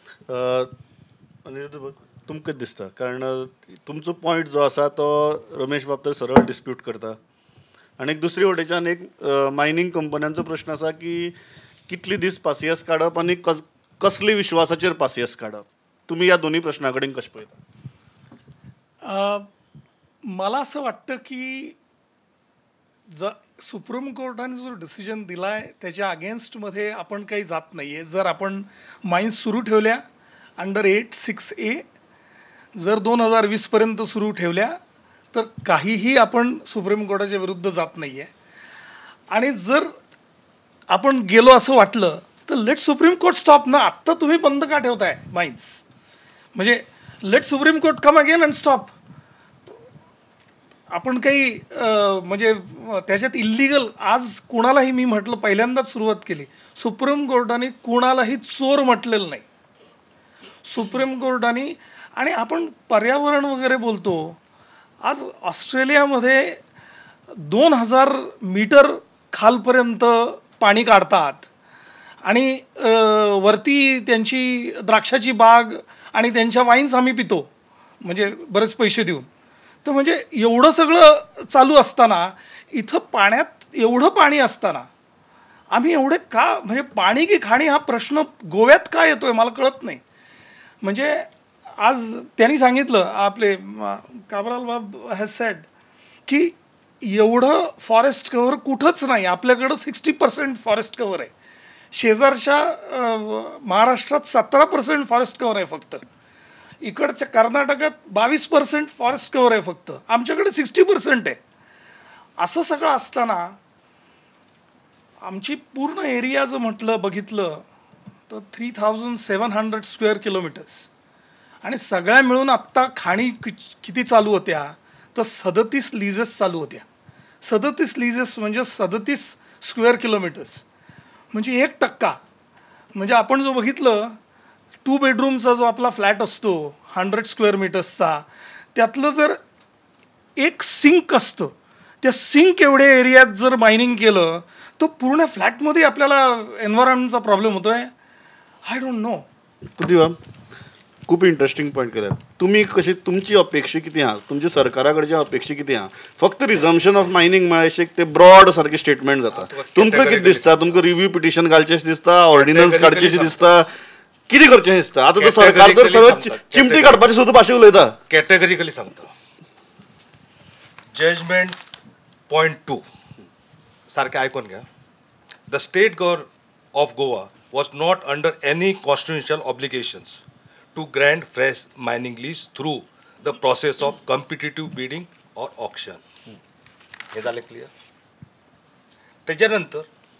तुमकां दिसता कारण तुमचो पॉयंट जो आसा तो रमेश बाब सरळ डिस्प्यूट करता. आनी एक दुसरी वटेच्यान एक मायनिंग कंपन्यांचो प्रश्न आसा की कितली दीस पासियस काडप आनी कसली विश्वासाचेर पासियस काडप. तुम्ही या दोन्ही प्रश्ना कडेन कशें पळयता? मला असं वाटतं की सुप्रीम कोर्टाने जो डिसिजन दिलाय त्याच्या अगेन्स्टमध्ये आपण काही जात नाही आहे. जर आपण माइन्स सुरू ठेवल्या अंडर 8(6)(a) जर 2020 पर्यंत सुरू ठेवल्या तर काहीही आपण सुप्रीम कोर्टाच्या विरुद्ध जात नाही आहे. आणि जर आपण गेलो असं वाटलं तर लेट सुप्रीम कोर्ट स्टॉप ना. आत्ता तुम्ही बंद का ठेवताय माइन्स? म्हणजे let supreme court come again and stop. आपण काही म्हणजे त्याच्यात इल्लिगल आज कुणालाही, मी म्हटलं पहिल्यांदाच सुरुवात केली, सुप्रीम कोर्टाने कुणालाही चोर म्हटलेलं नाही सुप्रीम कोर्टाने. आणि आपण पर्यावरण वगैरे बोलतो. आज ऑस्ट्रेलियामध्ये 2000 मीटर खालपर्यंत पाणी काढतात आणि वरती त्यांची द्राक्षाची बाग आणि त्यांच्या वाईन्स आम्ही पितो, म्हणजे बरेच पैसे देऊन. तर म्हणजे एवढं सगळं चालू असताना इथं पाण्यात एवढं पाणी असताना आम्ही एवढे का, म्हणजे पाणी की खाणी हा प्रश्न गोव्यात का येतोय मला कळत नाही. म्हणजे आज त्यांनी सांगितलं, आपले काबराल बाब हॅज सेड की एवढं फॉरेस्ट कव्हर कुठंच नाही. आपल्याकडं 60% फॉरेस्ट कव्हर आहे. शेजारच्या महाराष्ट्रात 17% फॉरेस्ट कव्हर आहे फक्त. इकडच्या कर्नाटकात 22% फॉरेस्ट कव्हर आहे फक्त. आमच्याकडे 60% आहे. असं सगळं असताना आमची पूर्ण एरिया जर म्हटलं बघितलं तर 3700 स्क्वेअर किलोमीटर्स. आणि सगळ्या मिळून आत्ता खाणी किती चालू होत्या तर 37 लीजेस चालू होत्या. 37 लीजेस म्हणजे 37 स्क्वेअर किलोमीटर्स म्हणजे 1%. म्हणजे आपण जो बघितलं 2 बेडरूमचा जो आपला फ्लॅट असतो 100 स्क्वेअर मीटर्सचा, त्यातलं जर एक सिंक असतं, त्या सिंक एवढ्या एरियात जर मायनिंग केलं तर पूर्ण फ्लॅटमध्ये आपल्याला एन्व्हायरमेंटचा प्रॉब्लेम होतोय. I don't know. प्रतिभा, खूप इंटरेस्टिंग पॉईंट केल्यात. तुम्ही कशी, तुमची अपेक्षा किती आहा, तुमच्या सरकाराकडच्या अपेक्षा किती आहा? फक्त रिझम्पशन ऑफ मायनिंग म्हळ्यार ते ब्रॉड सारखे स्टेटमेंट जाता. तुमकां कितें दिसता? तुमकां रिव्ह्यू पिटिशन घालचें दिसता, ऑर्डिनन्स काडचेशें दिसता, कितें करचें दिसता? आतां तो सरकार तर सगळं चिमटी काडपाची सुद्दां भाशा उलयता. कॅटेगरिकली सांगता. जजमेंट पॉयंट 2 सारखें आयकून घ्या. The state of Goa was not under any constitutional obligations to grant fresh mining lease through the process of competitive bidding or auction. हे झाले क्लियर. त्याच्या नंतर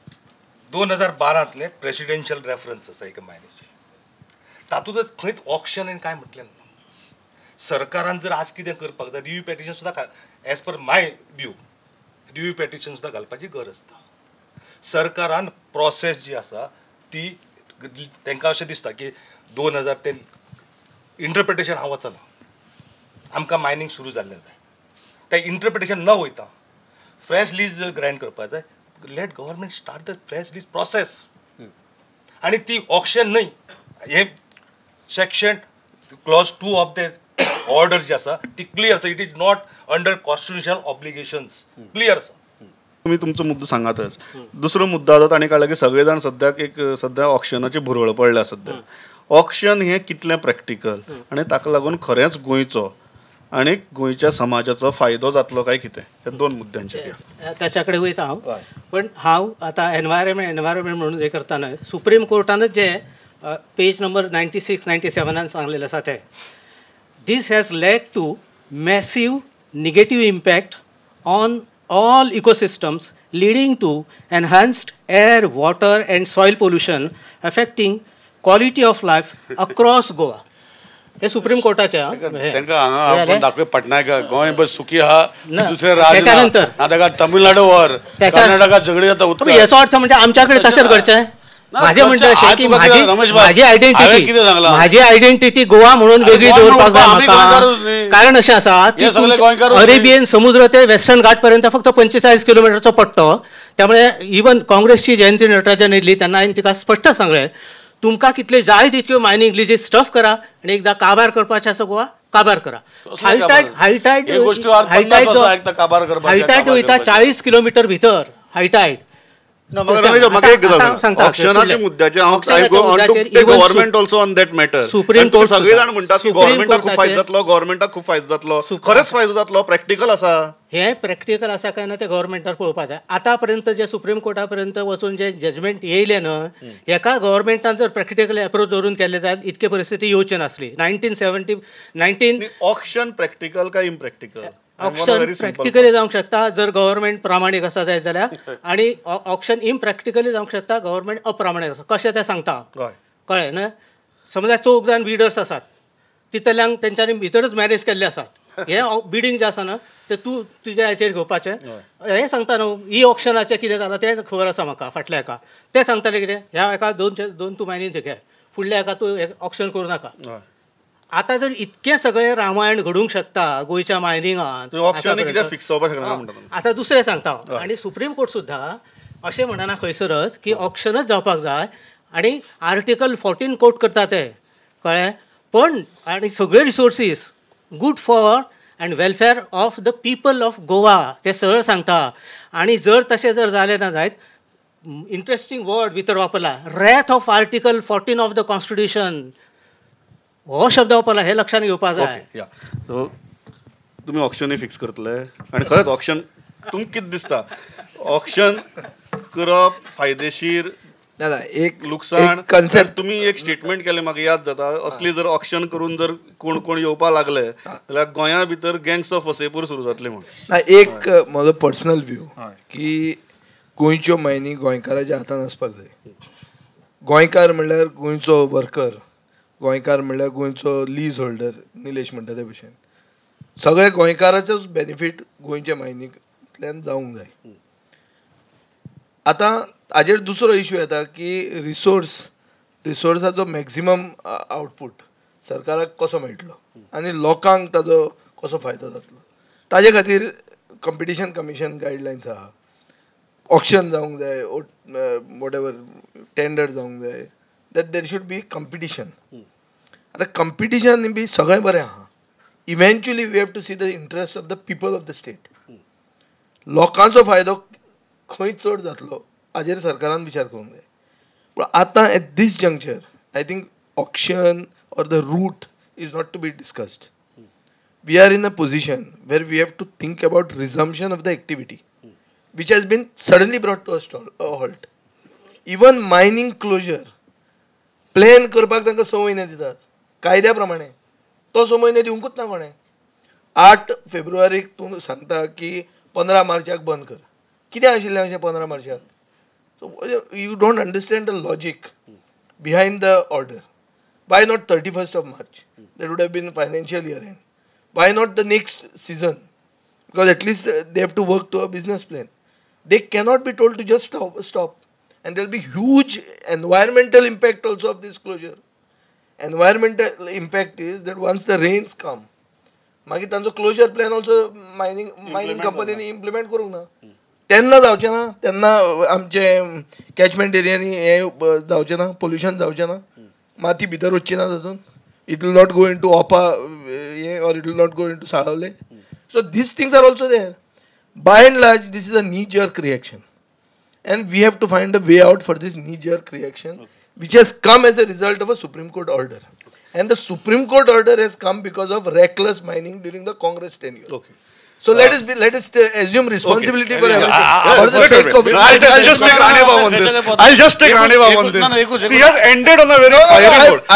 2012 प्रेसिडेन्शियल रेफरन्स आसा एका मायनीचे. तातूंत खंयच ऑक्शन आनी काय म्हटलें ना. सरकारान जर आज कितें करपाक जाय रिव्यू पेटिशन सुद्दां as per my view review petition सुद्दां घालपाची गरज आसता. सरकारान प्रोसेस जी आसा ती तांकां अशें दिसता की 2000 ते इंटरप्रिटेशन हांव वचना. आमकां मायनींग सुरू जाल्लें जाय. तें इंटरप्रिटेशन न वयता फ्रेश लीज जर ग्रँट करपाक जाय let government start the fresh lease process. आनी ती ऑक्शन न्हय. हे section clause 2 of the order जी आसा ती क्लियर आसा. It is not under constitutional obligations. Clear आसा. तुम्ही तुमचो मुद्दो सांगातच. दुसरो मुद्दो आसा ताणें काडला की सगळे जाण सद्या ऑक्शनाची भुरळ पडल्या सद्या. ऑक्शन हें कितलें प्रॅक्टिकल आनी ताका लागून खरेंच गोंयचो आनी गोंयच्या समाजाचो फायदो जातलो काय कितें, हे 2 मुद्द्यांचेर त्याच्या कडेन वयता हांव. पण हांव आतां एनवायरमेंट म्हणून जे करताना सुप्रीम कोर्टानच जे पेज नंबर 96-97 सांगलेलें आसा तें this has led to massive negative impact on all ecosystems leading to enhanced air, water and soil pollution affecting quality of life across Goa. हे सुप्रीम कोर्टाचे तांकां हांगा आपण दाखय पटनायका गोंय बस सुखी आहा दुसरे त्याच्यानंतर ना ताका तमिळनाडू वर कर्नाटकात झगडी जाता उत्तर. याचो अर्थ म्हणजे आमच्याकडे तशेंच घडचें. माझे म्हणणं अशें की माझी आयडेंटिटी गोवा म्हणून वेगळी दवरपाक जाय म्हाका. कारण अशें आसा की अरेबियन समुद्र ते वेस्टर्न घाट पर्यंत फक्त 45 किलोमिटरचो पट्टो. त्यामुळे इवन काँग्रेसची जयंती नटराजन येयल्ली तेन्ना हांवें तिका स्पश्ट सांगलें तुमकां कितले जाय तितक्यो मायनींग लिजीस स्टफ करा आनी एकदां काबार करपाचें आसा गोवा काबार करा. हायटायड वयता 40 किलोमिटर भितर हायटायड. ऑक्शनाच्या मुद्द्याचे government also on that matter. Supreme court सगळे जाण म्हणटात की गव्हर्नमेंटाक खूप फायदो जातलो, गव्हर्नमेंटाक खूप फायदो जातलो. खरेंच फायदो जातलो? प्रॅक्टिकल आसा हे प्रॅक्टिकल आसा काय ना ते गव्हर्नमेंटार पळोवपाक जाय. आतां पर्यंत जे सुप्रीम कोर्टा पर्यंत वचून जे जजमेंट येयले न्हय हेका गव्हर्नमेंटान जर प्रॅक्टिकल एप्रोच दवरून केले जायत इतके परिस्थिती येवची नासली. 1970 ऑक्शन प्रॅक्टिकल काय इम्प्रॅक्टिकल? ऑक्शन प्रॅक्टिकली जावंक शकता जर गव्हर्नमेंट प्रामाणीक आसा जायत जाल्यार, आनी ऑक्शन इम्प्रॅक्टिकली जावंक शकता गव्हर्नमेंट अप्रामाणीक आसा. कशें तें सांगता कळ्ळें न्हय. समजा 4 जाण बिडर्स आसात तितल्यांक तेंच्यांनी भितरच मॅनेज केल्ले आसात. हे बिडिंग जें आसा ना तें तूं तुज्या हाचेर घेवपाचें. हें सांगता न्हू ई ऑक्शनाचें कितें जालां तें खबर आसा म्हाका. फाटल्या हेका तें सांगतालें कितें ह्या हेका 2 तूं मायनींग घे, फुडल्या हेका तूं ऑक्शन करूं नाका. आता जर इतकें सगळें रामायण घडूंक शकता गोंयच्या मायनिंगांत आता दुसरें सांगता हांव. आनी सुप्रीम कोर्ट सुद्दां अशें म्हणना खंयसरच की ऑक्शनच जावपाक जाय आनी आर्टिकल 14 कोट करता ते कळ्ळें. पण आनी सगळे resources good for and welfare of the people of Goa ते सरळ सांगता. आनी जर तशें जर जालें ना जायत इंट्रस्टींग वर्ड भितर वापरला wrath of article 14 of the constitution हो शब्द वापरला. हे लक्षात घेवपाक जाय. सो तुमी ऑक्शनूय फिक्स करतले आनी खरेंच ऑक्शन तुमकां कितें दिसता ऑक्शन करप फायदेशीर एक लुकसाण? कन्सेप्ट तुम्ही एक स्टेटमेंट केलें म्हाका याद जाता. असली जर ऑक्शन करून जर कोण येवपाक लागले जाल्यार गोंया भितर गँग्स ऑफ वसयपूर सुरू जातले म्हणून. एक म्हजो पर्सनल व्यू की गोंयच्यो मायनी गोंयकाराच्या हातान आसपाक जाय. गोंयकार म्हणल्यार गोंयचो वर्कर, गोंयकार म्हणल्यार गोंयचो लीज होल्डर निलेश म्हणटा त्या भशेन सगळे गोंयकाराचोच बेनिफीट गोंयच्या मायनींतल्यान जावंक जाय. आतां हाजेर दुसरो इश्यू येता की रिसोर्साचो मॅक्झिमम आउटपूट सरकाराक कसो मेळटलो आनी लोकांक ताजो कसो फायदो जातलो. ताजे खातीर कंपिटिशन कमिशन गायडलायन्स आहा. ऑक्शन जावंक जाय, वॉट एवर टेंडर जावंक जाय, that there should be competition. आतां कंपिटिशन बी सगळें बरें आहा. Eventually we have to see the interest of the people of the state. लोकांचो फायदो खंय चड जातलो हाजेर सरकारान विचार करूंक जाय. पूण आतां at this juncture I think auction or the route is not to be discussed. We are in a position where we have to think about resumption of the activity. which has been suddenly brought to a halt. Even mining closure, plan करपाक तांकां 6 म्हयने दितात कायद्या प्रमाणे. तो 6 म्हयने दिवंकूच ना कोणें. 8 फेब्रुवारीक तूं सांगता की 15 मार्चाक बंद कर. कितें आशिल्लें अशें 15 मार्चाक? So you don't understand the logic behind the order. Why not 31st of March? That would have been financial year end. Why not the next season? Because at least they have to work to a business plan. They cannot be told to just stop. And there will be huge environmental impact also of this closure. Environmental impact is that once the rains come, मागीर तांचो closure plan also mining कंपनीनी implement करूंक ना. तेन्ना जावचें ना, तेन्ना आमचे कॅचमेंट एरियांनी हे जावचें ना, पोल्युशन जावचें ना, माती भितर वचची ना तातूंत. It will not go in to Opa हे or it will not go in to साळवले. So this things are also there. By and large this is a knee jerk reaction. And we have to find a way out for this knee-jerk reaction, which has come as a result of a Supreme Court order. And the Supreme Court order has come because of reckless mining during the Congress tenure. Okay. So let us assume responsibility for everything. For the sake of it. I'll just take Rane Bab on this. I'll just take Rane Bab on this. He has ended on a very fiery note.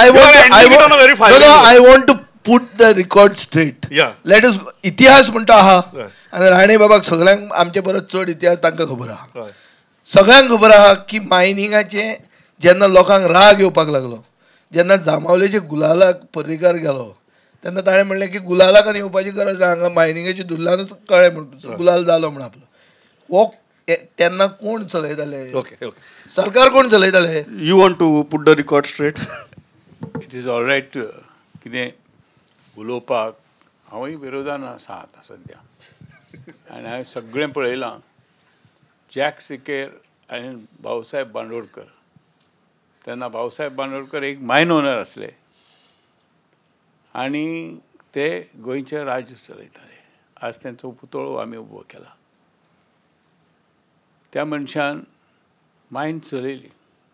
I want to put the record straight. Yeah. Let us इतिहास म्हणटा आहा आणि राणे बाबाक सगळ्यांक आमचे परस चड इतिहास तांकां खबर आहा. सगळ्यांक खबर आहा की मायनिंगाचे जेन्ना लोकांक राग येवपाक लागलो, जेन्ना जामावलेचे गुलालाक पर्रीकार गेलो, तेन्ना ताणें म्हणलें की गुलालाक आनी येवपाची गरज ना, हांगा मायनिंगाची धुल्लानूच कळ्ळें म्हणून गुलाल जालो म्हण आपलो. हो तेन्ना कोण चलयताले? Okay. सरकार कोण चलयताले? You want to put the record straight? It is all right कितें उलोवपाक. हांवूय विरोधान आसा आतां सद्या, आनी हांवें सगळें पळयलां. जॅक सिकेर आनी भाऊसाहेब बांदोडकर, तेन्ना भाऊसाहेब बांदोडकर एक मायन ओनर आसले आनी ते गोंयचे राज्य चलयताले. आज तेंचो पुतळो आमी उबो केला. त्या मनशान मायन चलयली.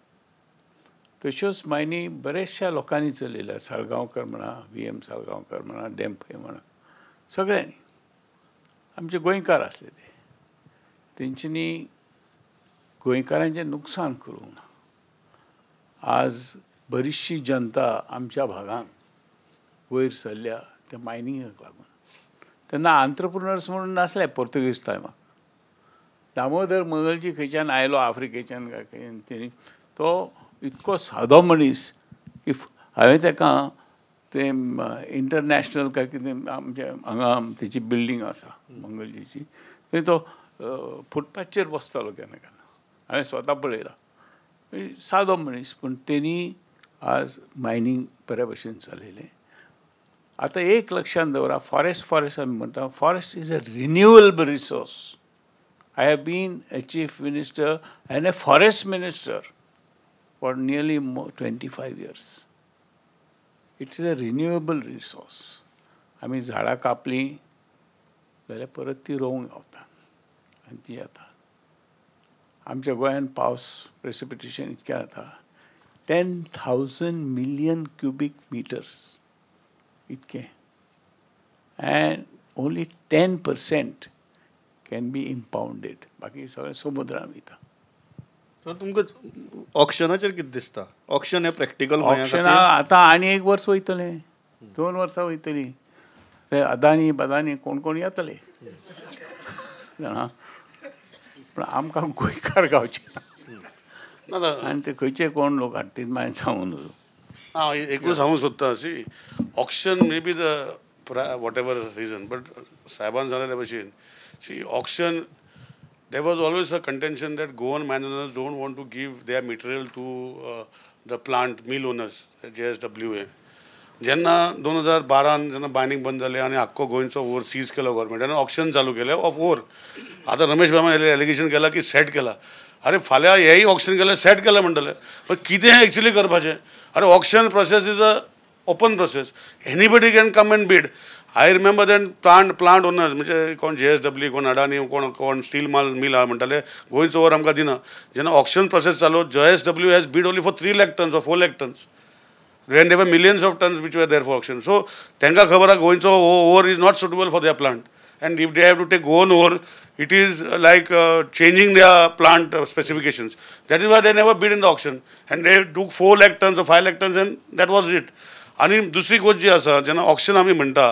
तश्योच मायनी बऱ्याचशा लोकांनी चलयल्या. साळगांवकर म्हणा, VM साळगांवकर म्हणा, डेंपे म्हणा, सगळ्यांनी. आमचे गोंयकार आसले ते. तेंच्यांनी गोंयकारांचें नुकसान करूंक ना. आज बरीचशी जनता आमच्या भागांत वयर सरल्या त्या मायनिंगाक लागून. तेन्ना आंत्रप्रुनर्स म्हणून नासले पोर्तुगीज टायमाक. दामोदर मंगलजी खंयच्यान आयलो आफ्रिकेच्यान काय तेणी, तो इतको सादो मनीस की हांवें ताका ते इंटरनॅशनल काय कितें आमचे हांगा तेची बिल्डींग आसा मंगलजीची, थंय तो फुटपाथचेर बसतालो केन्ना केन्ना. हांवें स्वता पळयलां. सादो मनीस, पूण तेणी आज मायनिंग बऱ्या भशेन चलयलें. आतां एक लक्षांत दवरा, फॉरेस्ट आमी म्हणटा, forest is a renewable resource. I have been a chief minister and a forest minister for nearly 25 years. It is a renewable resource. आमी झाडां कापलीं जाल्यार परत ती रोवंक गावता आनी ती येता. आमच्या गोंयांत पावस प्रेसिपिटेशन इतकें जाता 10,000 million cubic meters इतकें, and only 10% can be impounded. बाकी सगळें समुद्रान वयता. सो तुमकां ऑक्शनाचेर कितें दिसता? ऑक्शन हें प्रॅक्टिकल ऑक्शना आतां आनी 1 वर्स वयतलें, 2 वर्सां वयतलीं. ते अदानी बदानी कोण कोण येतले जाणा, पूण आमकां गोंयकार गावचे ना. आनी ते खंयचे कोण लोक हाडटीत मागीर सांगून नजो. हांव एकूच सांगूंक सोदतां, see auction may be the whatever reason, but साहेबान सांगलेल्या भशेन, see, auction, there was always a contention that Goan mine owners don't want to give their material to the plant mill owners, JSWA. जेन्ना 2012 जेन्ना mining बंद जालें आनी आख्खो गोंयचो ओर सीज केलो गव्हर्मेंटान, ऑक्शन चालू केलें ऑफ ओर. आतां रमेश बाबान एलिगेशन केलां की सेट केला. अरे फाल्यां हेंय ऑक्शन केलें, सेट केलें म्हणटले, पण कितें एक्चुअली करपाचें? अरे auction process is a open process. Anybody can come and bid. I remember then plant owners म्हणजे कोण JSW, कोण अडानी, कोण स्टील मिल आहा म्हणटाले गोंयचो ओर आमकां दिना. जेन्ना ऑक्शन प्रोसेस चालू, JSW has bid only for 3 lakh tons or 4 lakh tons. When there were millions of tons which were there for auction. So तांकां खबर आहा गोंयचो ore is not suitable for their plant. and if they have to take Goan ore, it is like changing their plant specifications. That is why they never bid in the auction, and they took 4 lakh tons or 5 lakh tons, and that was it. आणि दुसरी गोष्ट जी आसा जेन्ना auction आमी म्हणटा,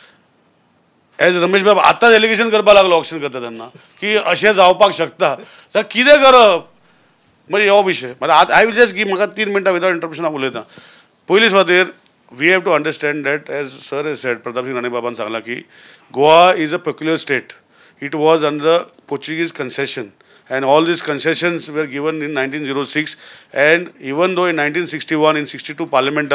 age Ramesh बाब आतांच allegation करपाक लागलो ऑक्शन करता तेन्ना की अशें जावपाक शकता, तर कितें करप म्हणजे हो विशय. आय विल जस्ट गी म्हाका 3 मिनटां विदाउट इंटरप्शन हांव उलयतां. पयलीच खातीर we have to understand that as sir as said, Pratap Singh Rane बाबान सांगलां की Goa is a peculiar state. It was under Portuguese concession, and all these concessions were given in 1906, and even though in 1961 in 62 parliament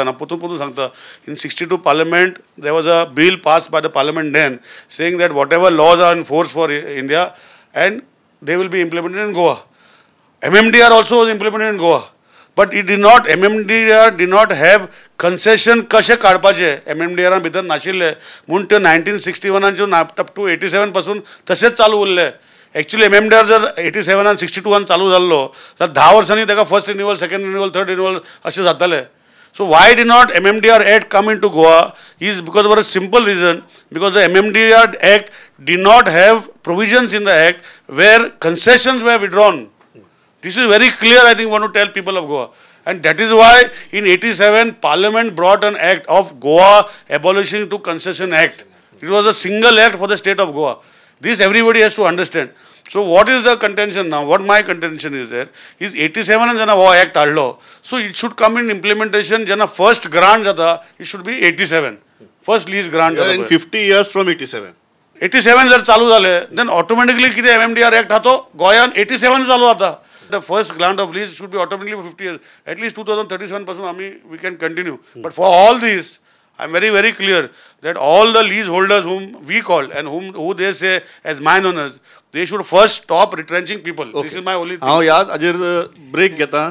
in 62 parliament there was a bill passed by the parliament then saying that whatever laws are in force for India and they will be implemented in Goa. MMDR also was implemented in Goa, but it did not, MMDR did not have concession कशे काडपाचे MMDR भितर नाशिल्ले म्हणून ते 1961 up to 87 पासून तशेंच चालू उरले. एक्चुअली MMDR जर 87 आणि 62 चालू जाल्लो जाल्यार 10 वर्सांनी ताका first renewal, second renewal, third renewal अशें जाताले. So why did not MMDR Act come into Goa is because for a simple reason, because the MMDR Act did not have provisions in the Act where concessions were withdrawn. This is very clear, I think, want to tell people of Goa. And that is why in 87, Parliament brought an act of Goa abolishing to Concession Act. It was a single act for the state of Goa. This everybody has to understand. So what is the contention now? What my contention is there is 87 and jana act adlo. So it should come in implementation. Jana first grant jata, it should be 87. First lease grant jata. In 50 years from 87. 87 जर चालू झाले, then automatically किती MMDR Act हातो गोयान 87 चालू आता. The first grant of lease should be automatically for 50 years. At least 2037 पासून we can continue. But for all these, I am very, very clear that all the leaseholders whom we call and who they say as mine owners, they should first stop retrenching people. Okay. This is my only thing. हांव ह्याच हाजेर break घेता.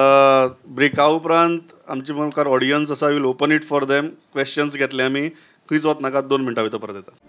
ब्रेका उपरांत आमचे मुखार audience आसा, will open it for them. Questions घेतले आमी. खंयच वच नाका, 2 मिनटां भितर परत येता.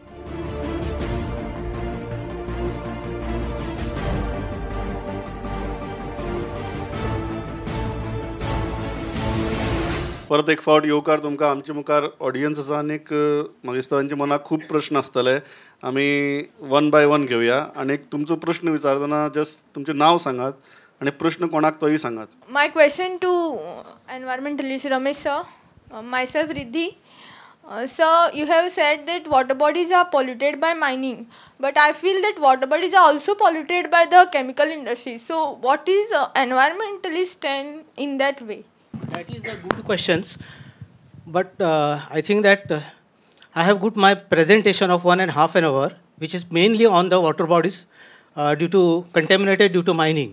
परत एक फावट येवकार तुमकां. आमचे मुखार ऑडियन्स आसा आनीक म्हाका दिसता तांच्या मनाक खूब प्रश्न आसतले. आमी वन बाय वन घेवया. आनीक तुमचो प्रश्न विचारतना जस्ट तुमचें नांव सांगात आनी प्रश्न कोणाक तोय सांगात. My question to environmentalist Ramesh sir, myself Riddhi. Sir, you have said that water bodies are polluted by mining, but I feel that water bodies are also polluted by the chemical industry. So what is environmentalist stand in that way? That is a good questions, but I think that I have got my presentation of 1.5 hour, which is mainly on the water bodies contaminated due to mining.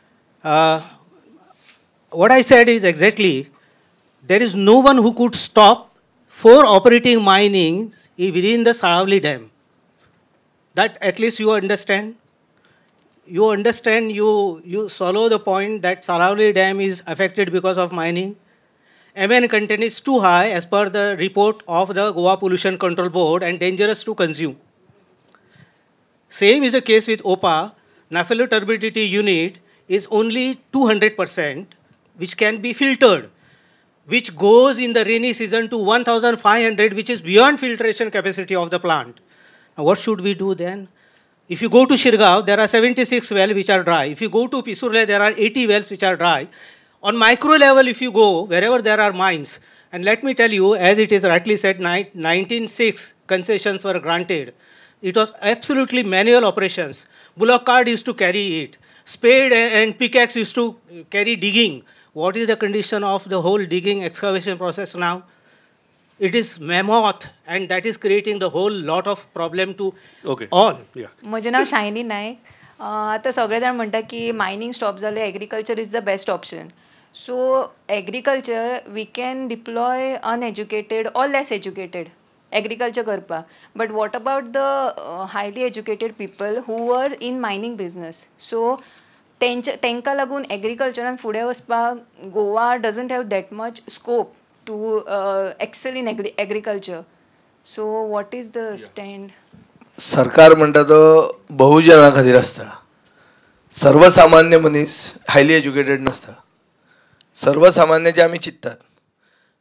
What I said is exactly, there is no one who could stop for operating mining within the Saravali Dam. That at least you understand. You understand, you follow the point that Saravali Dam is affected because of mining. Mn content is too high as per the report of the Goa Pollution Control Board and dangerous to consume. Same is the case with OPA. Naphthalene turbidity unit is only 200%, which can be filtered, which goes in the rainy season to 1,500, which is beyond filtration capacity of the plant. Now what should we do then? If you go to Shirgaon, there are 76 wells which are dry. If you go to Pisurle, there are 80 wells which are dry. On micro level, if you go, wherever there are mines, and let me tell you, as it is rightly said, 1906 concessions were granted. It was absolutely manual operations. Bullock cart used to carry it. Spade and pickaxe used to carry digging. What is the condition of the whole digging excavation process now? It is mammoth, and that is creating the whole lot of problem to all. म्हजें नांव shiny नायक. आतां सगळे जाण म्हणटा की mining stop जालें, agriculture is the best option. So agriculture we can deploy uneducated or less educated agriculture करपाक. But what about the highly educated people who were in mining business. So तांकां लागून एग्रीकल्चरान फुडें वचपाक Goa doesn't have that much scope to excel in agriculture. So what is the stand? सरकार म्हणटा तो बहुजना खातीर आसता. सर्वसामान्य मनीस हायली एज्युकेटेड नासता. सर्वसामान्य जे आमी चिंततात,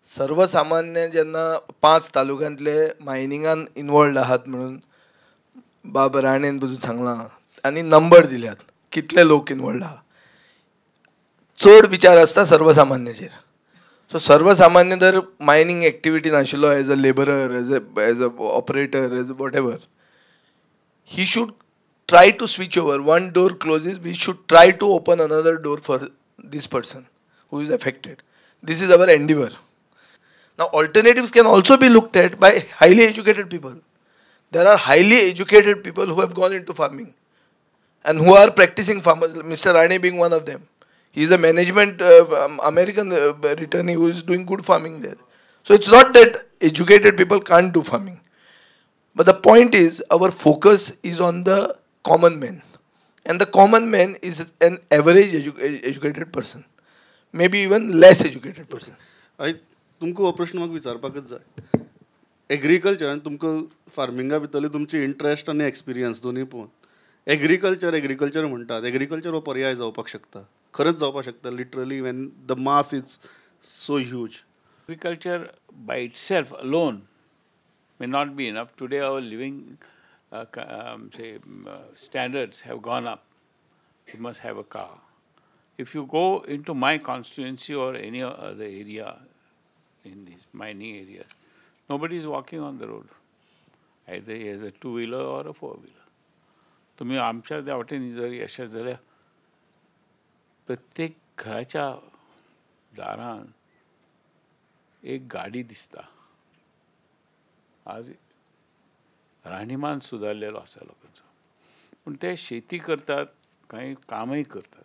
सर्वसामान्य जेन्ना 5 तालुक्यांतले मायनिंगान इनवॉल्ड आहात म्हणून बाब राणेन पसून सांगलां आनी नंबर दिल्यात कितले लोक इनवॉल्ड आहा. चड विचार आसता सर्वसामान्याचेर. सो सर्वसामान्य जर मायनींग एक्टिविटी नाशिल्लो as a labourer, as a operator, as whatever, he should try to switch over. One door closes, we should try to open another door for this person who is affected. This is our endeavor. Now alternatives can also be looked at by highly educated people. There are highly educated people who have gone into farming and who are practicing farmers, Mr. Rane being one of them. He is a management American returnee who is doing good farming there. So it's not that educated people can't do farming. But the point is, our focus is on the common man. And the common man is an average educated person. Maybe even less educated person. तुमकां हो प्रश्न म्हाका विचारपाकच जाय. एग्रीकल्चरान तुमकां फार्मिंगा भितरले तुमचे interest आनी experience दोनूय पळोवन एग्रीकल्चर म्हणटात. एग्रीकल्चर हो पर्याय जावपाक शकता, खरंच जावपाक शकता, literally when the mass is so huge. Agriculture by itself alone may not be enough. Today our living standards have gone up. You must have a car. If you go into my constituency or any other area in these mining areas, nobody is walking on the road. Either he has a two-wheeler or a four-wheeler. तुम्ही आमच्या वाटेन जर यशा जाल्यार प्रत्येक घराच्या दारान एक गाडी दिसता. आज राहणीमान सुदारलेलो आसा लोकांचो, पूण ते शेती करतात, काही कामही करतात.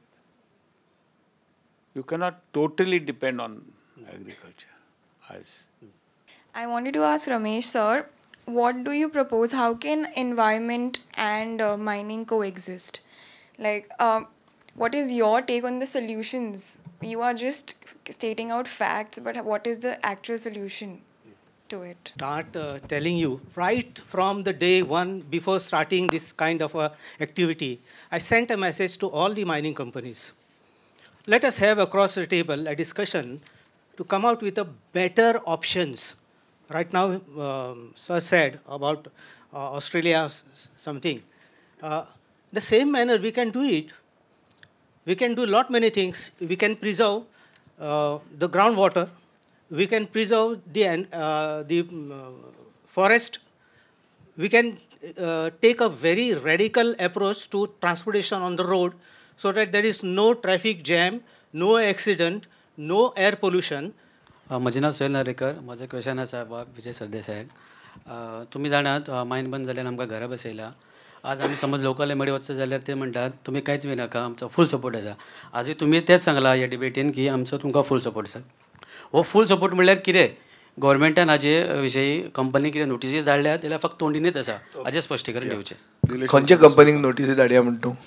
You cannot totally depend on agriculture आज. I wanted to ask Ramesh sir, what do you propose? How can environment and mining coexist? Like, what is your take on the solutions? You are just stating out facts, but what is the actual solution to it? Start telling you right from the day one before starting this kind of activity. I sent a message to all the mining companies. Let us have across the table a discussion to come out with a better options. Right now, sir said about Australia something. The same manner we can do it. We can do lot many things. We can preserve the groundwater. We can preserve the forest. We can take a very radical approach to transportation on the road so that there is no traffic jam, no accident, no air pollution. म्हजें नांव सोहेल नार्वेकर. म्हजो question आसा विजय सरदेसायाक. तुमी जाणात मायन बंद जाल्यार आमकां घरा बसयला. आज आमी समज लोकल एमडी वचता जाल्यार ते म्हणटात तुमी कांयच भिनाका, आमचो फूल सपोर्ट आसा. आजूय तुमी तेच सांगला ह्या डिबेटीन की आमचो तुमकां फूल सपोर्ट आसा. हो फूल सपोर्ट म्हणल्यार कितें? गव्हर्मेंटान हाजे विशयी कंपनीक कितें नोटिसीस धाडल्यात जाल्यार फक्त तोंडीनच आसा, हाजें स्पश्टीकरण दिवचें. खंयचे कंपनीक नोटीसी धाडया म्हण तूं?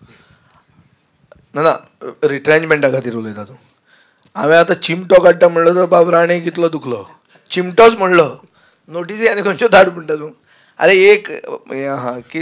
ना रिट्रेंचमेंटा खातीर उलयता तूं. हांवें आतां चिमटो काडटा म्हणलो तो बाब राणे कितलो दुखलो. चिमटोच म्हणलो, नोटीसी आनी खंयच्यो धाड म्हणटा तूं. अरे एक हें आहा की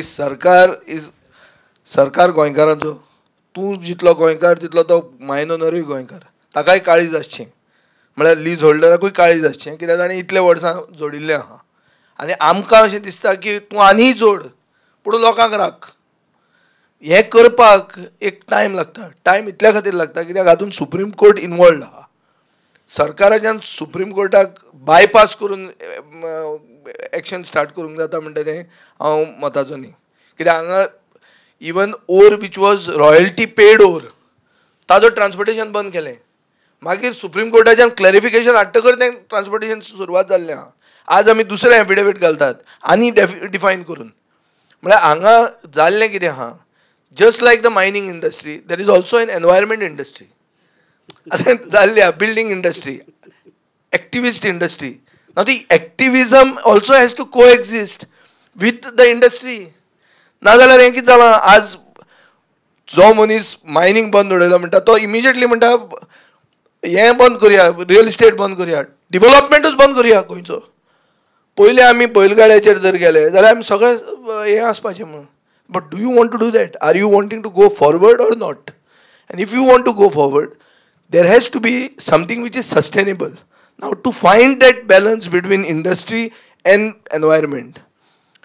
सरकार गोंयकारांचो. तूं जितलो गोंयकार तितलो तो मायन ओनरूय गोंयकार. ताकाय काळीज आसचें, म्हळ्यार लीज होल्डराकूय काळीज आसचें, कित्याक ताणें इतले वर्सां जोडिल्लें आहा. आनी आमकां अशें दिसता की तूं आनीय जोड, पूण लोकांक राख. हें करपाक एक टायम लागता. टायम इतल्या खातीर लागता कित्याक हातूंत सुप्रीम कोर्ट इनवॉल्ड आहा. सरकाराच्यान सुप्रीम कोर्टाक बायपास करून एक्शन स्टार्ट करूंक जाता म्हणटा तें हांव मताचो न्ही. कित्याक हांगा even ore which was royalty paid ore ताजो ट्रान्सपोर्टेशन बंद केलें. मागीर सुप्रीम कोर्टाच्यान क्लॅरिफिकेशन हाडटकर तें ट्रान्सपोर्टेशन सुरवात जाल्लें आहा. आज आमी दुसरें एफिडेवीट घालतात आनी डिफायन करून. म्हळ्यार हांगा जाल्लें कितें आहा, just like the mining industry, there is also an environment industry. Building industry, activist industry. Now the activism also has to coexist with the industry. नाजाल्यार हें कितें जालां, आज जो मनीस मायनींग बंद उडयलो म्हणटा तो इमिजिएटली म्हणटा हें बंद करुया, रियल इस्टेट बंद करुया, डेव्हलपमेंटूच बंद करुया गोंयचो. पयलीं आमी बैलगाड्याचेर जर गेले जाल्यार आमी सगळें हें आसपाचें म्हणून. But do you want to do that? Are you wanting to go forward or not? And if you want to go forward, there has to be something which is sustainable. Now, to find that balance between industry and environment,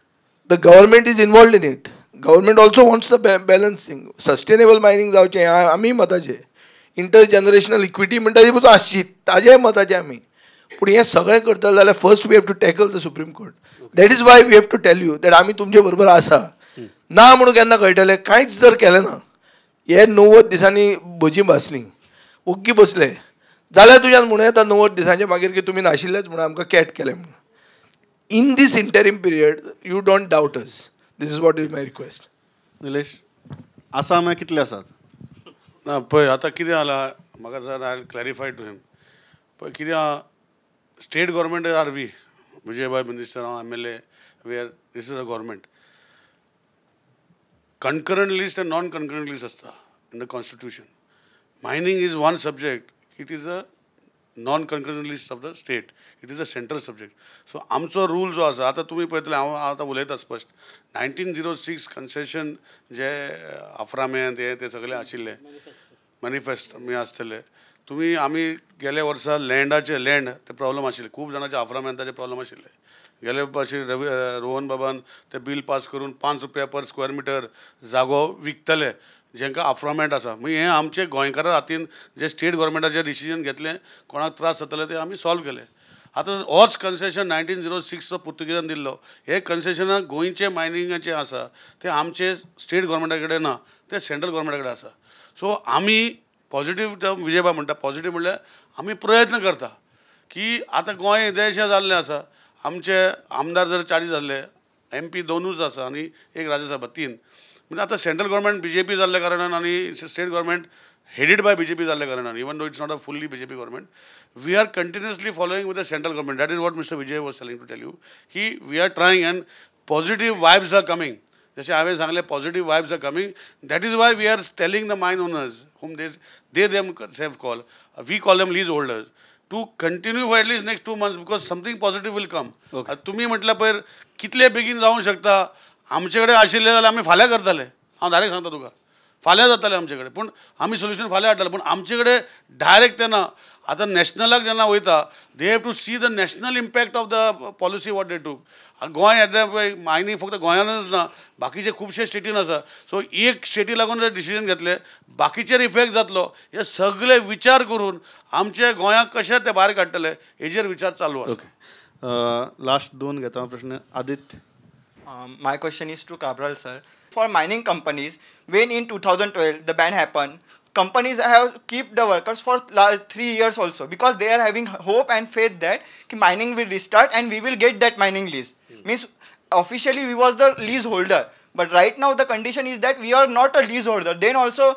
the government is involved in it. Government also wants the balancing. Sustainable mining जावचें आमी मताचे. Intergenerational equity म्हणटा ती पसून आसची ताजे मताचे आमी. पूण हें सगळें करतले जाल्यार first we have to tackle the supreme court. That is why we have to tell you that आमी तुमचे बरोबर आसा. ना म्हणून केन्ना कळटलें कांयच जर केलें ना हे 90 दिसांनी भजी भासली ओग्गी बसले जाल्यार तुज्यान म्हणूं येता 90 दिसांचे मागीर की तुमी नाशिल्लेच म्हणून आमकां कॅट केलें म्हणून. In this interim period you don't doubt us. This is what is my request. Nilesh आसाम कितले आसात? ना पळय आतां कितें जालां म्हाका जर आय क्लॅरिफाय टू हिम पळय कितें आहा state government are we Vijaybhai minister हांव MLA we are this is a government. concurrent list and non-concurrent list असता in the constitution. Mining is one subject. It is a non-concurrent list of the state. It is a central subject. So आमचो rule जो आसा आतां तुमी पळयतले हांव आतां उलयता स्पश्ट 1906 कन्सेशन जे आफ्रामेंत ते सगळे आशिल्ले मॅनिफेस्ट आमी आसतले. तुमी आमी गेल्या वर्सा लँडाचे लँड ते प्रॉब्लम आशिल्ले खूब जाणांचे आफ्रामेंताचे प्रॉब्लम आशिल्ले. गेले वर्षी रोहन बाबान ते बिल पास करून ₹5 पर स्क्वेअर मिटर जागो विकतले जेंकां आफ्रामेंट आसा. म्हणजे हें आमचे गोंयकारा हातीन जे स्टेट गव्हर्मेंटाचें डिसिजन घेतलें कोणाक त्रास जातले ते आमी सॉल्व केले. आतां होच कन्सेशन 1906 पुर्तुगेजान दिल्लो हे कन्सेशनाक गोंयचे मायनिंगाचे आसा ते आमचे स्टेट गव्हर्मेंटा कडेन ना ते सेंट्रल गव्हर्मेंटा कडेन आसा. सो आमी पॉझिटीव विजयबा म्हणटा पॉझिटीव म्हणल्यार आमी प्रयत्न करता की आतां गोंय देशें जाल्लें आसा. आमचे आमदार जर 40 जाल्ले MP 2च आसा आनी एक राज्यसभा 3 म्हणजे आतां सेंट्रल गव्हर्मेंट BJP जाल्ल्या कारणान आनी state government headed by BJP जाल्ल्या कारणान even though it's not a fully BJP government we are continuously following with the central government. That is what mister Vijay was telling to tell you की we are trying and positive vibes are coming. जशें हांवें सांगलें positive vibes are coming. That is why we are telling the mine owners whom they themselves have called, we call them lease holders, to continue for at least next 2 months because something positive will come. तुम्ही म्हटल्या पयर कितले बेगीन जावंक शकता आमचे कडेन आशिल्ले जाल्यार आमी फाल्यां करताले. हांव डायरेक्ट सांगता तुका फाल्यां जातालें आमचे कडेन पूण आमी सोल्युशन फाल्यां हाडटाले पूण आमचे कडेन डायरेक्ट तेन्ना आतां नॅशनलाक जेन्ना वयता they have to see the national impact of the policy what they took. Goa येता पळय मायनींग फक्त गोंयानूच ना बाकीचे खुबशे स्टेटीन आसा. सो एक स्टेटी लागून जर डिसिजन घेतले बाकीचेर इफेक्ट जातलो हे सगळे विचार करून आमचे गोंयाक कशे ते भायर काडटले हेजेर विचार चालू आसा. ओके लास्ट 2 घेता प्रश्न. Aditya. My question is to Cabral sir. For mining companies, when in 2012 the ban happened, companies have kept the workers for 3 years also because they are having hope and faith that mining will restart and we will get that mining lease. Means officially we was the leaseholder, but right now the condition is that we are not a leaseholder. Then also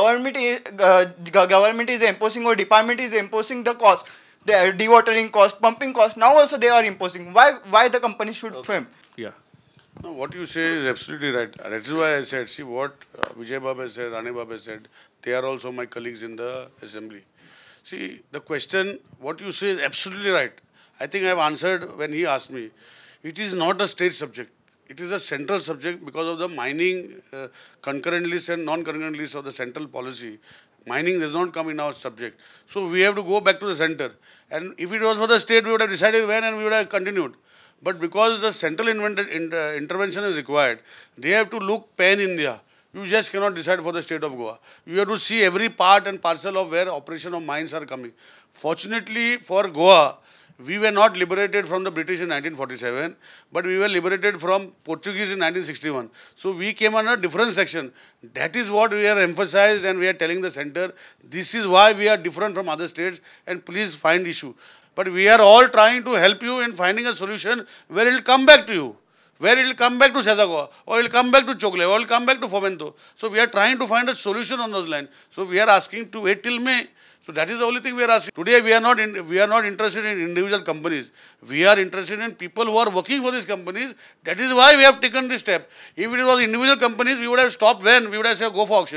government is imposing or department is imposing the cost, the dewatering cost, pumping cost. Now also they are imposing. Why the company should frame? Yeah. No, what you say is absolutely right. That is why I said, see what Vijay Baba said, Rane Baba said, they are also my colleagues in the assembly. See, the question, what you say is absolutely right. I think I have answered when he asked me. It is not a state subject. It is a central subject because of the mining concurrent list and non-concurrent list of the central policy. Mining does not come in our subject. So we have to go back to the center. And if it was for the state, we would have decided when and we would have continued. But because the central intervention is required, they have to look pan-India. You just cannot decide for the state of Goa. You have to see every part and parcel of where operation of mines are coming. Fortunately for Goa, we were not liberated from the British in 1947, but we were liberated from Portuguese in 1961. So we came under a different section. That is what we are emphasized and we are telling the center. This is why we are different from other states and please find issue. But we are all trying to help you in finding a solution where it will come back to you, where it will come back to Sedagoa, or it will come back to Chokle, or it will come back to Fomento. So we are trying to find a solution on those lines. So we are asking to wait till May. So that is the only thing we are asking. Today we are not interested in individual companies. We are interested in people who are working for these companies. That is why we have taken this step. If it was individual companies, we would have stopped when we would have said go for auction.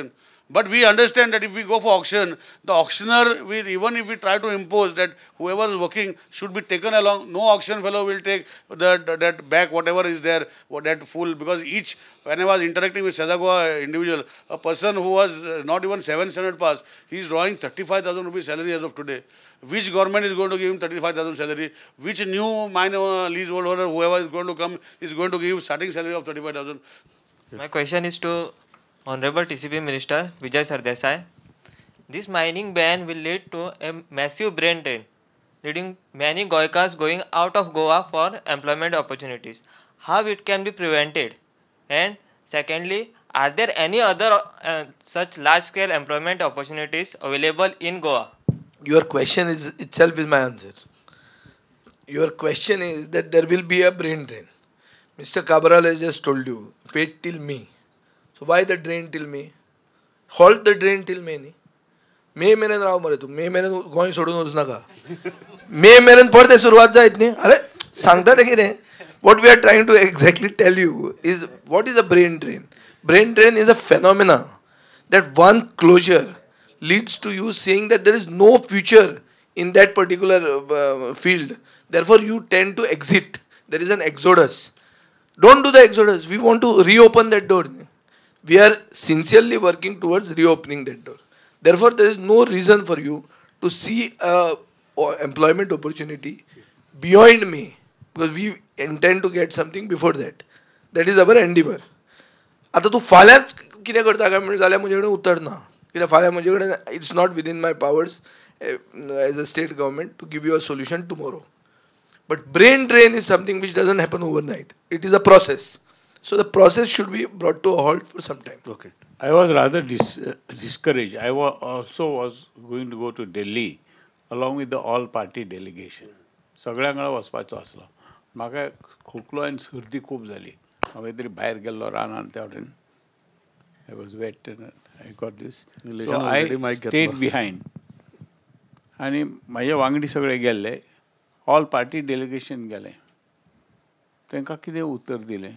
But we understand that if we go for auction, the auctioneer will, even if we try to impose that whoever is working should be taken along, no auction fellow will take that back, whatever is there, that full, because each, when I was interacting with Sedagoa individual, a person who was not even 7 Senate pass, he is drawing 35,000 rupees salary as of today. Which government is going to give him 35,000 salary? Which new mine leaseholder, whoever is going to come, is going to give starting salary of 35,000? My question is to Honorable TCP Minister Vijay Sardesai. This mining ban will lead to a massive brain drain, leading many Goikas going out of Goa for employment opportunities. How it can be prevented? And secondly, are there any other such large-scale employment opportunities available in Goa? Your question is itself is my answer. Your question is that there will be a brain drain. Mr. Cabral has just told you, wait till May. So why the drain till May? Halt the drain till May. मे मेरेन राव मरे तू मे मेरेन गोंय सोडून वच नाका मे मेरेन परते सुरवात जायत न्ही अरे सांगता ते कितें what we are trying to exactly tell you is what is a brain drain. Brain drain is a phenomena that one closure leads to you saying that there is no future in that particular field, therefore you tend to exit. There is an exodus. Don't do the exodus. We want to reopen that door. We are sincerely working towards reopening that door. Therefore, there is no reason for you to see employment opportunity beyond me, because we intend to get something before that. That is our endeavor. आता तू फाल्यांच कितें करता काय म्हणजे जाल्यार म्हजे कडेन उत्तर ना कित्याक फाल्यां म्हजे कडेन it's not within my powers as a state government to give you a solution tomorrow. But brain drain is something which doesn't happen overnight. It is a process. So the process should be brought to a halt for some time. Okay. I was rather discouraged. I also was going to go to Delhi along with the all-party delegation. सगळ्यां वांगडा वचपाचो आसलो. म्हाका खोकलो आनी सर्दी खूब जाली. हांवें तरी भायर गेल्लो रानांत त्या वटेन. I was wet and I got this. So I stayed behind. आनी म्हाजे वांगडी सगळे गेल्ले. ऑल पार्टी डेलिगेशन गेलें तांकां कितें उत्तर दिलें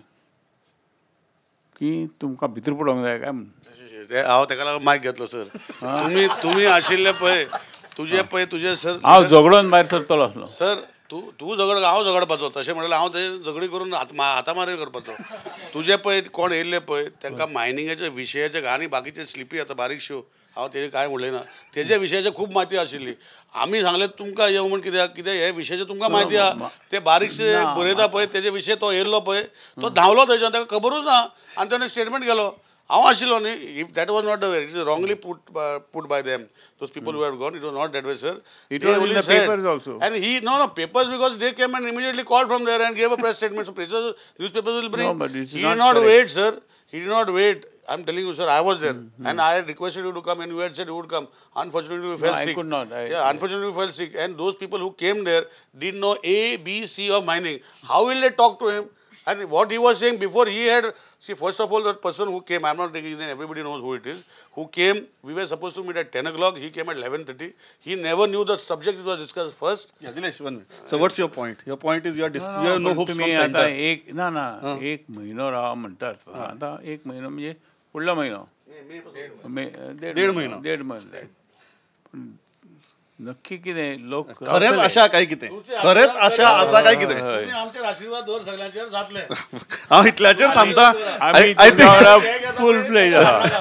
की तुमकां भितर पडोंक जाय काय म्हणून हांव ताका लागून मायक घेतलो सर. तुमी आशिल्ले पळय तुजे सर हांव झगडोन भायर सरतलो आसलो. सर तूं झगड हांव झगडपाचो तशें म्हणल्यार हांव ते झगडी करून हातामारी करपाचो. तुजे पळय कोण येयल्ले पळय तांकां मायनिंगाचे विशयाचे आनी बाकीचे स्लिपी आतां बारीकश्यो हांव तेजे कांय म्हणलें ना. तेजे विशयाचे खूब म्हायती आशिल्ली. आमी सांगलें तुमकां येवं म्हण कित्याक हे विशयाचे तुमकां म्हायती आहा ते बारीकशे बरयता पळय तेजे विशय तो येयल्लो पळय तो धांवलो थंयच्यान ताका खबरूच ना आनी ताणें स्टेटमेंट केलो. हांव आशिल्लो न्ही. If that was not the way, it is wrongly put by them. Those people who had gone, it was not that way, sir. It was in the papers also. And no papers, because they came and immediately called from there and gave a press statement. So newspapers will bring. No, but he did not wait, sir. He did not wait. I'm telling you, sir, I was there and I had requested you to come and you had said you would come. Unfortunately, we fell sick. I could not. Unfortunately, we fell sick. And those people who came there did know A, B, C of mining. How will they talk to him? And what he was saying before, he had, see, first of all, that person who came, I'm not taking his name, everybody knows who it is, who came, we were supposed to meet at 10 o'clock, he came at 11:30. He never knew the subject it was discussed first. Yeah, Dinesh, 1 minute. So what's your point? Your point is you have no hopes from center. एक महिनो राव म्हणटात. आता एक महिनो म्हणजे फुडलो महिनो. देड महिनो. नक्की कितें लोक खरेंच आशा काय कितें खरेंच आशा आसा काय कितें आमचे आशीर्वाद दवर सगळ्यांचेर जातले. हांव इतल्याचेर थांबता. फूल फ्लेज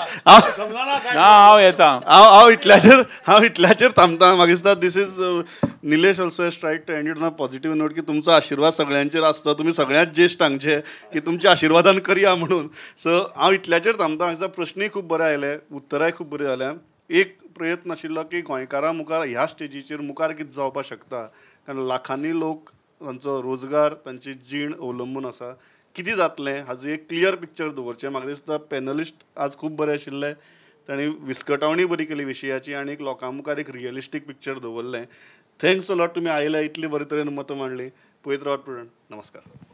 हांव येता. हांव इतल्याचेर थांबता. म्हाका दिसता this is Nilesh also has tried to end it on a positive note की तुमचो आशिर्वाद सगळ्यांचेर आसता. तुमी सगळ्यात ज्येश्ठ हांगचे की तुमच्या आशिर्वादान करया म्हणून. सो हांव इतल्याचेर थांबता. म्हाका प्रश्नय खूब बरे आयले, उत्तराय खूब बरी जाल्या. एक प्रयत्न आशिल्लो की गोंयकारां मुखार ह्या स्टेजीचेर मुखार कितें जावपाक शकता, कारण लाखांनी लोक तांचो रोजगार तांची जीण अवलंबून आसा. कितें जातलें हाचो एक क्लियर पिक्चर दवरचें. म्हाका दिसता पॅनलिस्ट आज खूब बरे आशिल्ले. तांणी विस्कटावणी बरी केली विशयाची आनी लोकां मुखार एक रियलिस्टीक पिक्चर दवरलें. थँक्स अ लॉट तुमी आयले, इतली बरे तरेन मतां मांडली. पळयत रावत प्रुडंट. नमस्कार.